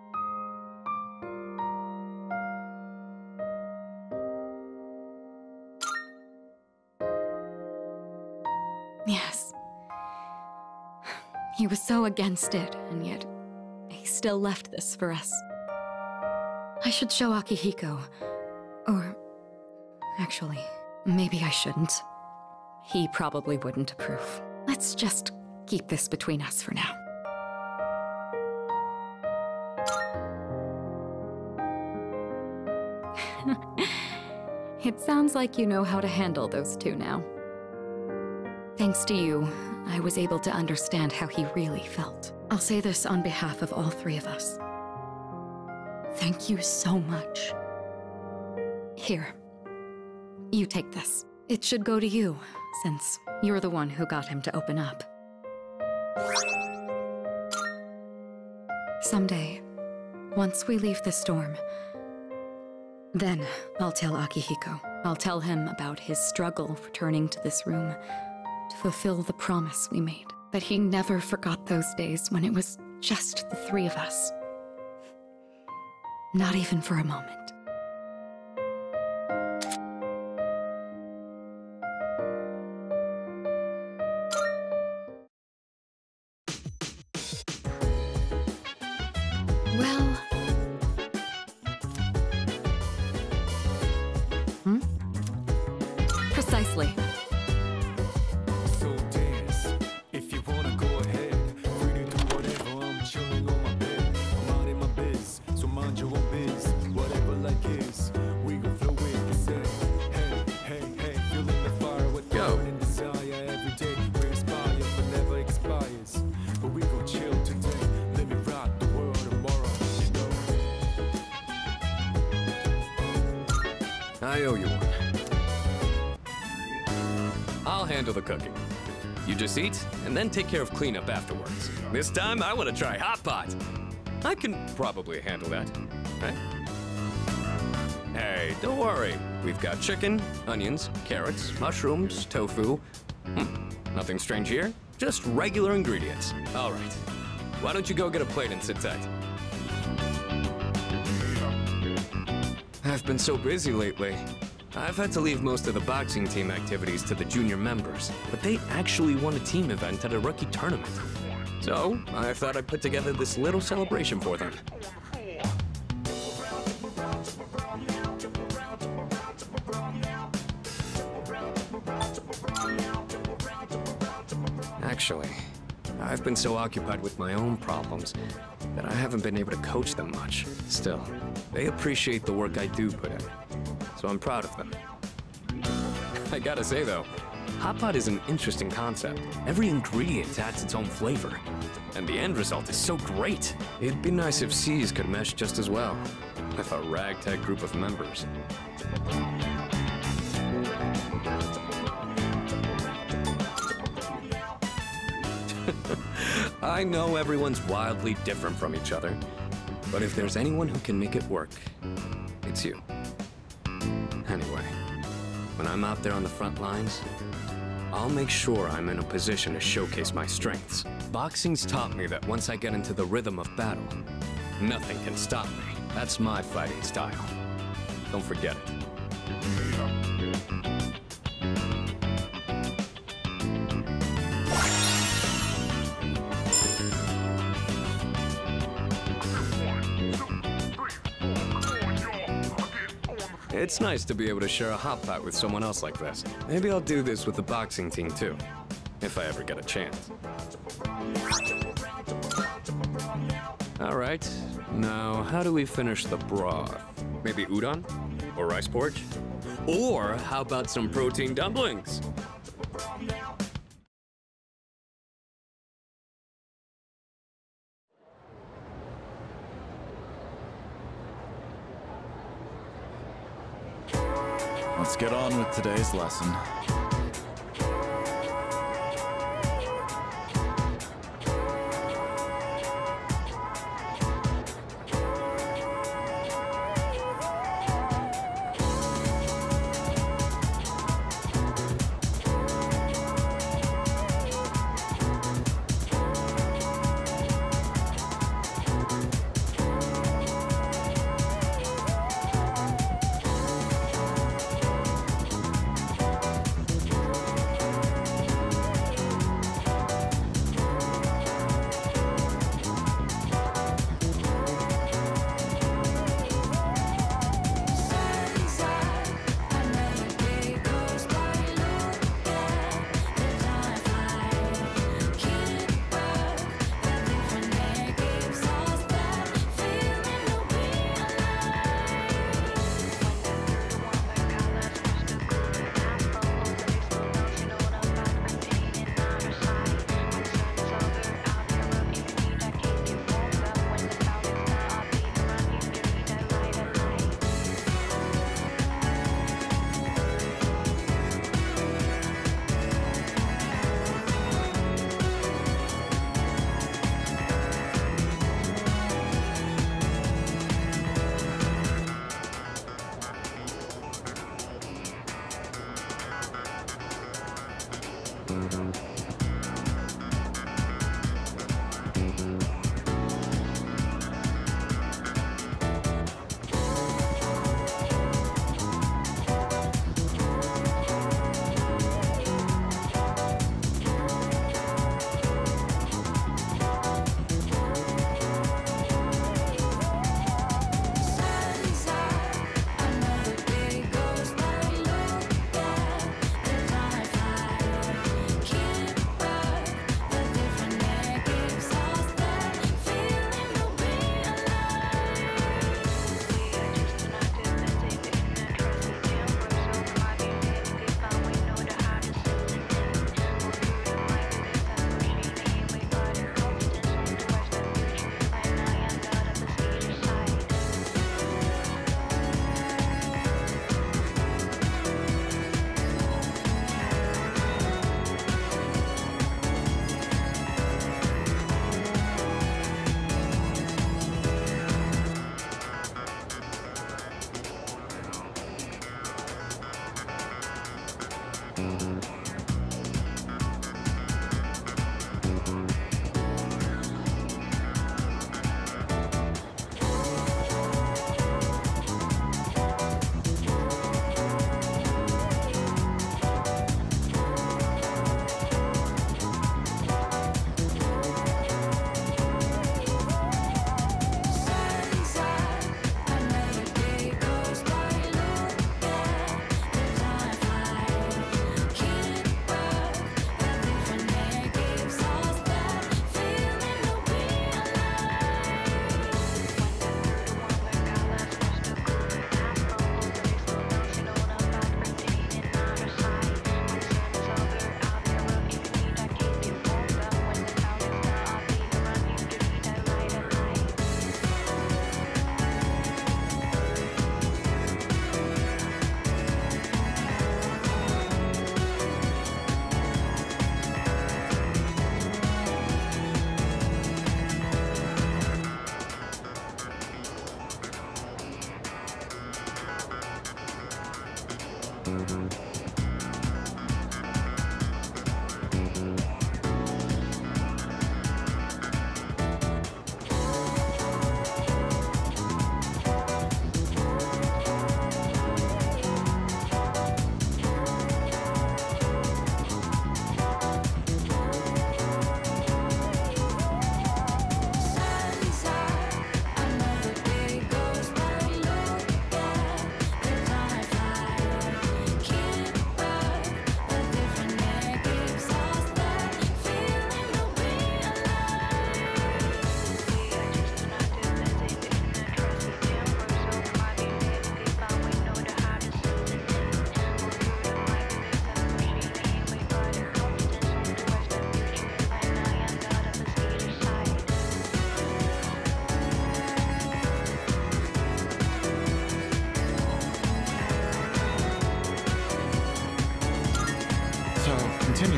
Yes. He was so against it, and yet he still left this for us. I should show Akihiko. Or... actually, maybe I shouldn't. He probably wouldn't approve. Let's just keep this between us for now. It sounds like you know how to handle those two now. Thanks to you, I was able to understand how he really felt. I'll say this on behalf of all three of us. Thank you so much. Here, you take this. It should go to you, since you're the one who got him to open up. Someday, once we leave the storm, then I'll tell Akihiko. I'll tell him about his struggle returning to this room to fulfill the promise we made. That he never forgot those days when it was just the three of us. Not even for a moment. Well... Hmm? Precisely. So dance, if you wanna go ahead. Free to do whatever, I'm chilling on my bed. I'm out in my biz, so mind your own biz. Whatever like is, we gon' flow with the set. Hey, hey, hey, feeling the fire with the burning desire every day. I owe you one. I'll handle the cooking. You just eat, and then take care of cleanup afterwards. This time, I want to try hot pot. I can probably handle that, right? Hey, don't worry. We've got chicken, onions, carrots, mushrooms, tofu. Hmm, nothing strange here. Just regular ingredients. All right. Why don't you go get a plate and sit tight? I've been so busy lately. I've had to leave most of the boxing team activities to the junior members, but they actually won a team event at a rookie tournament. So, I thought I'd put together this little celebration for them. Actually, I've been so occupied with my own problems that I haven't been able to coach them much. Still, they appreciate the work I do put in, so I'm proud of them. I gotta say though, hot pot is an interesting concept. Every ingredient adds its own flavor, and the end result is so great. It'd be nice if C's could mesh just as well, with a ragtag group of members. I know everyone's wildly different from each other, but if there's anyone who can make it work, it's you. Anyway, when I'm out there on the front lines, I'll make sure I'm in a position to showcase my strengths. Boxing's taught me that once I get into the rhythm of battle, nothing can stop me. That's my fighting style. Don't forget it. It's nice to be able to share a hot pot with someone else like this. Maybe I'll do this with the boxing team too, if I ever get a chance. All right, now how do we finish the broth? Maybe udon? Or rice porridge? Or how about some protein dumplings? Let's get on with today's lesson. Can't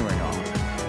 continuing on.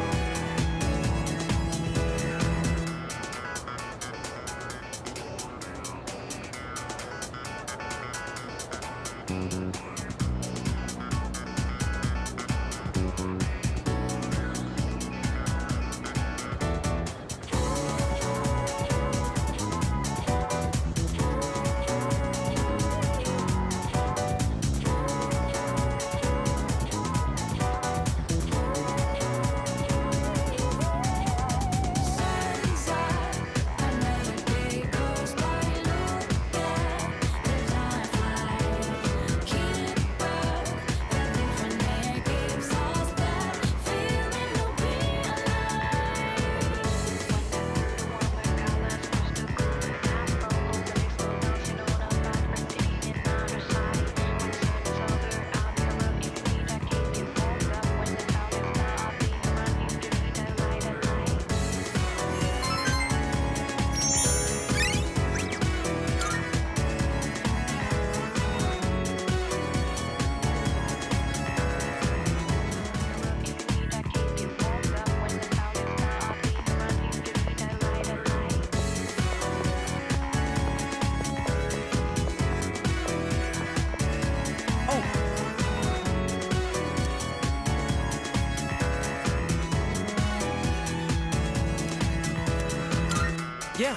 Yeah.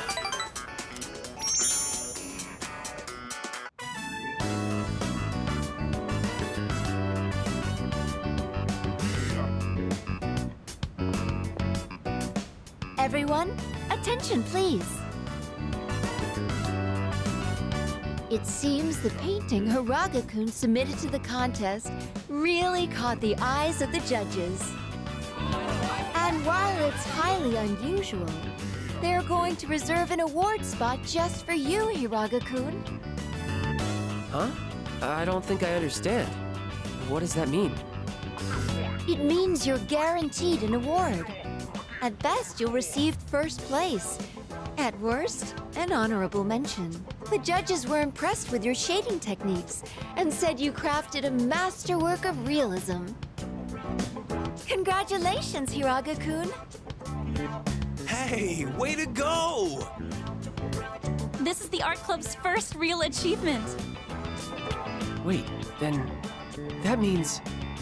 Everyone, attention please. It seems the painting Hiraga-kun submitted to the contest really caught the eyes of the judges. And while it's highly unusual, they're going to reserve an award spot just for you, Hiraga-kun. Huh? I don't think I understand. What does that mean? It means you're guaranteed an award. At best, you'll receive first place. At worst, an honorable mention. The judges were impressed with your shading techniques and said you crafted a masterwork of realism. Congratulations, Hiraga-kun. Hey, way to go! This is the art club's first real achievement. Wait, then that means...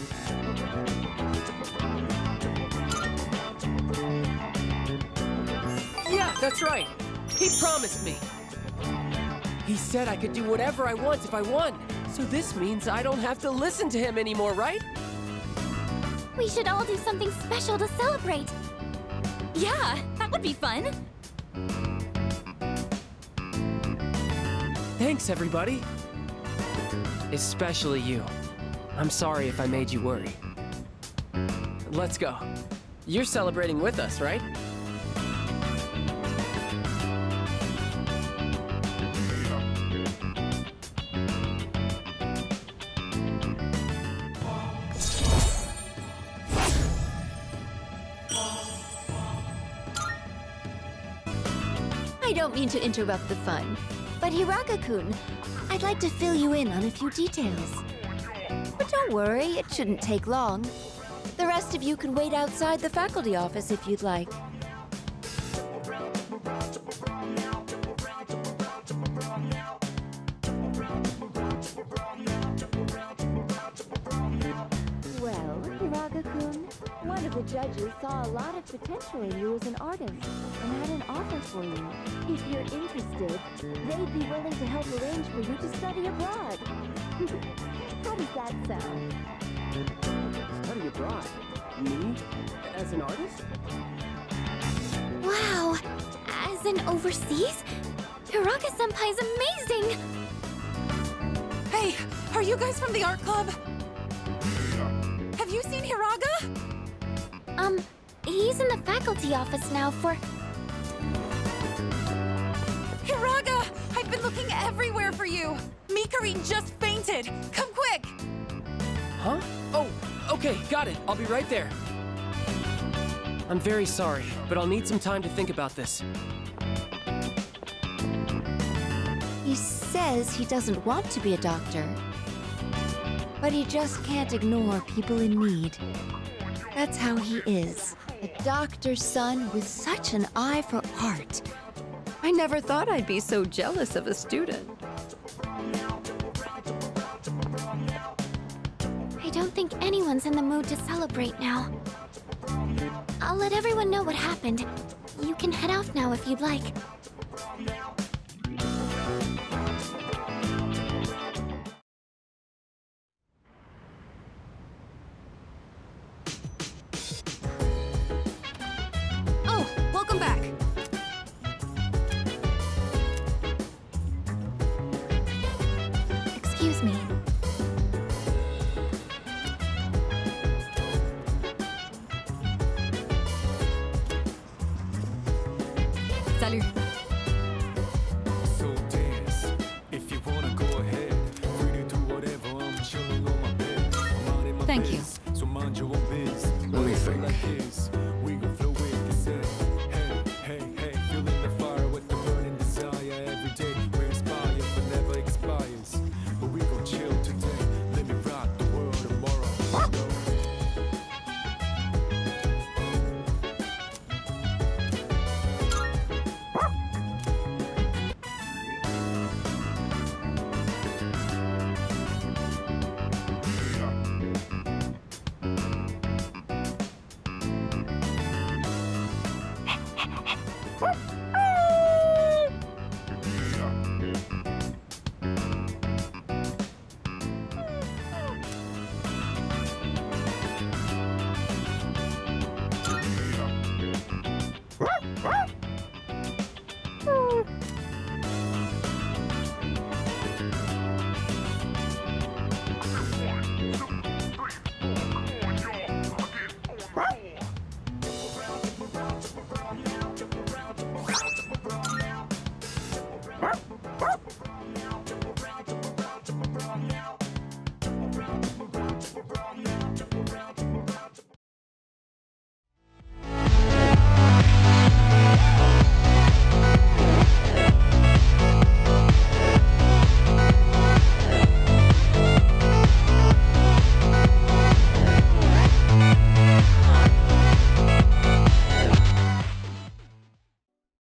Yeah, that's right. He promised me. He said I could do whatever I want if I won. So this means I don't have to listen to him anymore, right? We should all do something special to celebrate. Yeah, that would be fun. Thanks, everybody. Especially you. I'm sorry if I made you worry. Let's go. You're celebrating with us, right? I don't mean to interrupt the fun, but Hiraga-kun, I'd like to fill you in on a few details. But don't worry, it shouldn't take long. The rest of you can wait outside the faculty office if you'd like. Well, Hiraga-kun, one of the judges saw a lot of potential in you as an artist and had an offer for you. If you're interested, they'd be willing to help arrange for you to study abroad. How does that sound? Study abroad? Me? As an artist? Wow! As in overseas? Hiraga-senpai's amazing! Hey, are you guys from the art club? Have you seen Hiraga? Um, he's in the faculty office now for... Hiraga! I've been looking everywhere for you! Mikari just fainted! Come quick! Huh? Oh, okay, got it. I'll be right there. I'm very sorry, but I'll need some time to think about this. He says he doesn't want to be a doctor, but he just can't ignore people in need. That's how he is. A doctor's son with such an eye for art. I never thought I'd be so jealous of a student. I don't think anyone's in the mood to celebrate now. I'll let everyone know what happened. You can head off now if you'd like. Oh, welcome back. Excuse me. Salut. So dance. If you wanna go ahead, free to do whatever. I'm chilling on my bed. I'm minding my Thank you. biz, so mind your own biz. Let me think. Like this, we gon'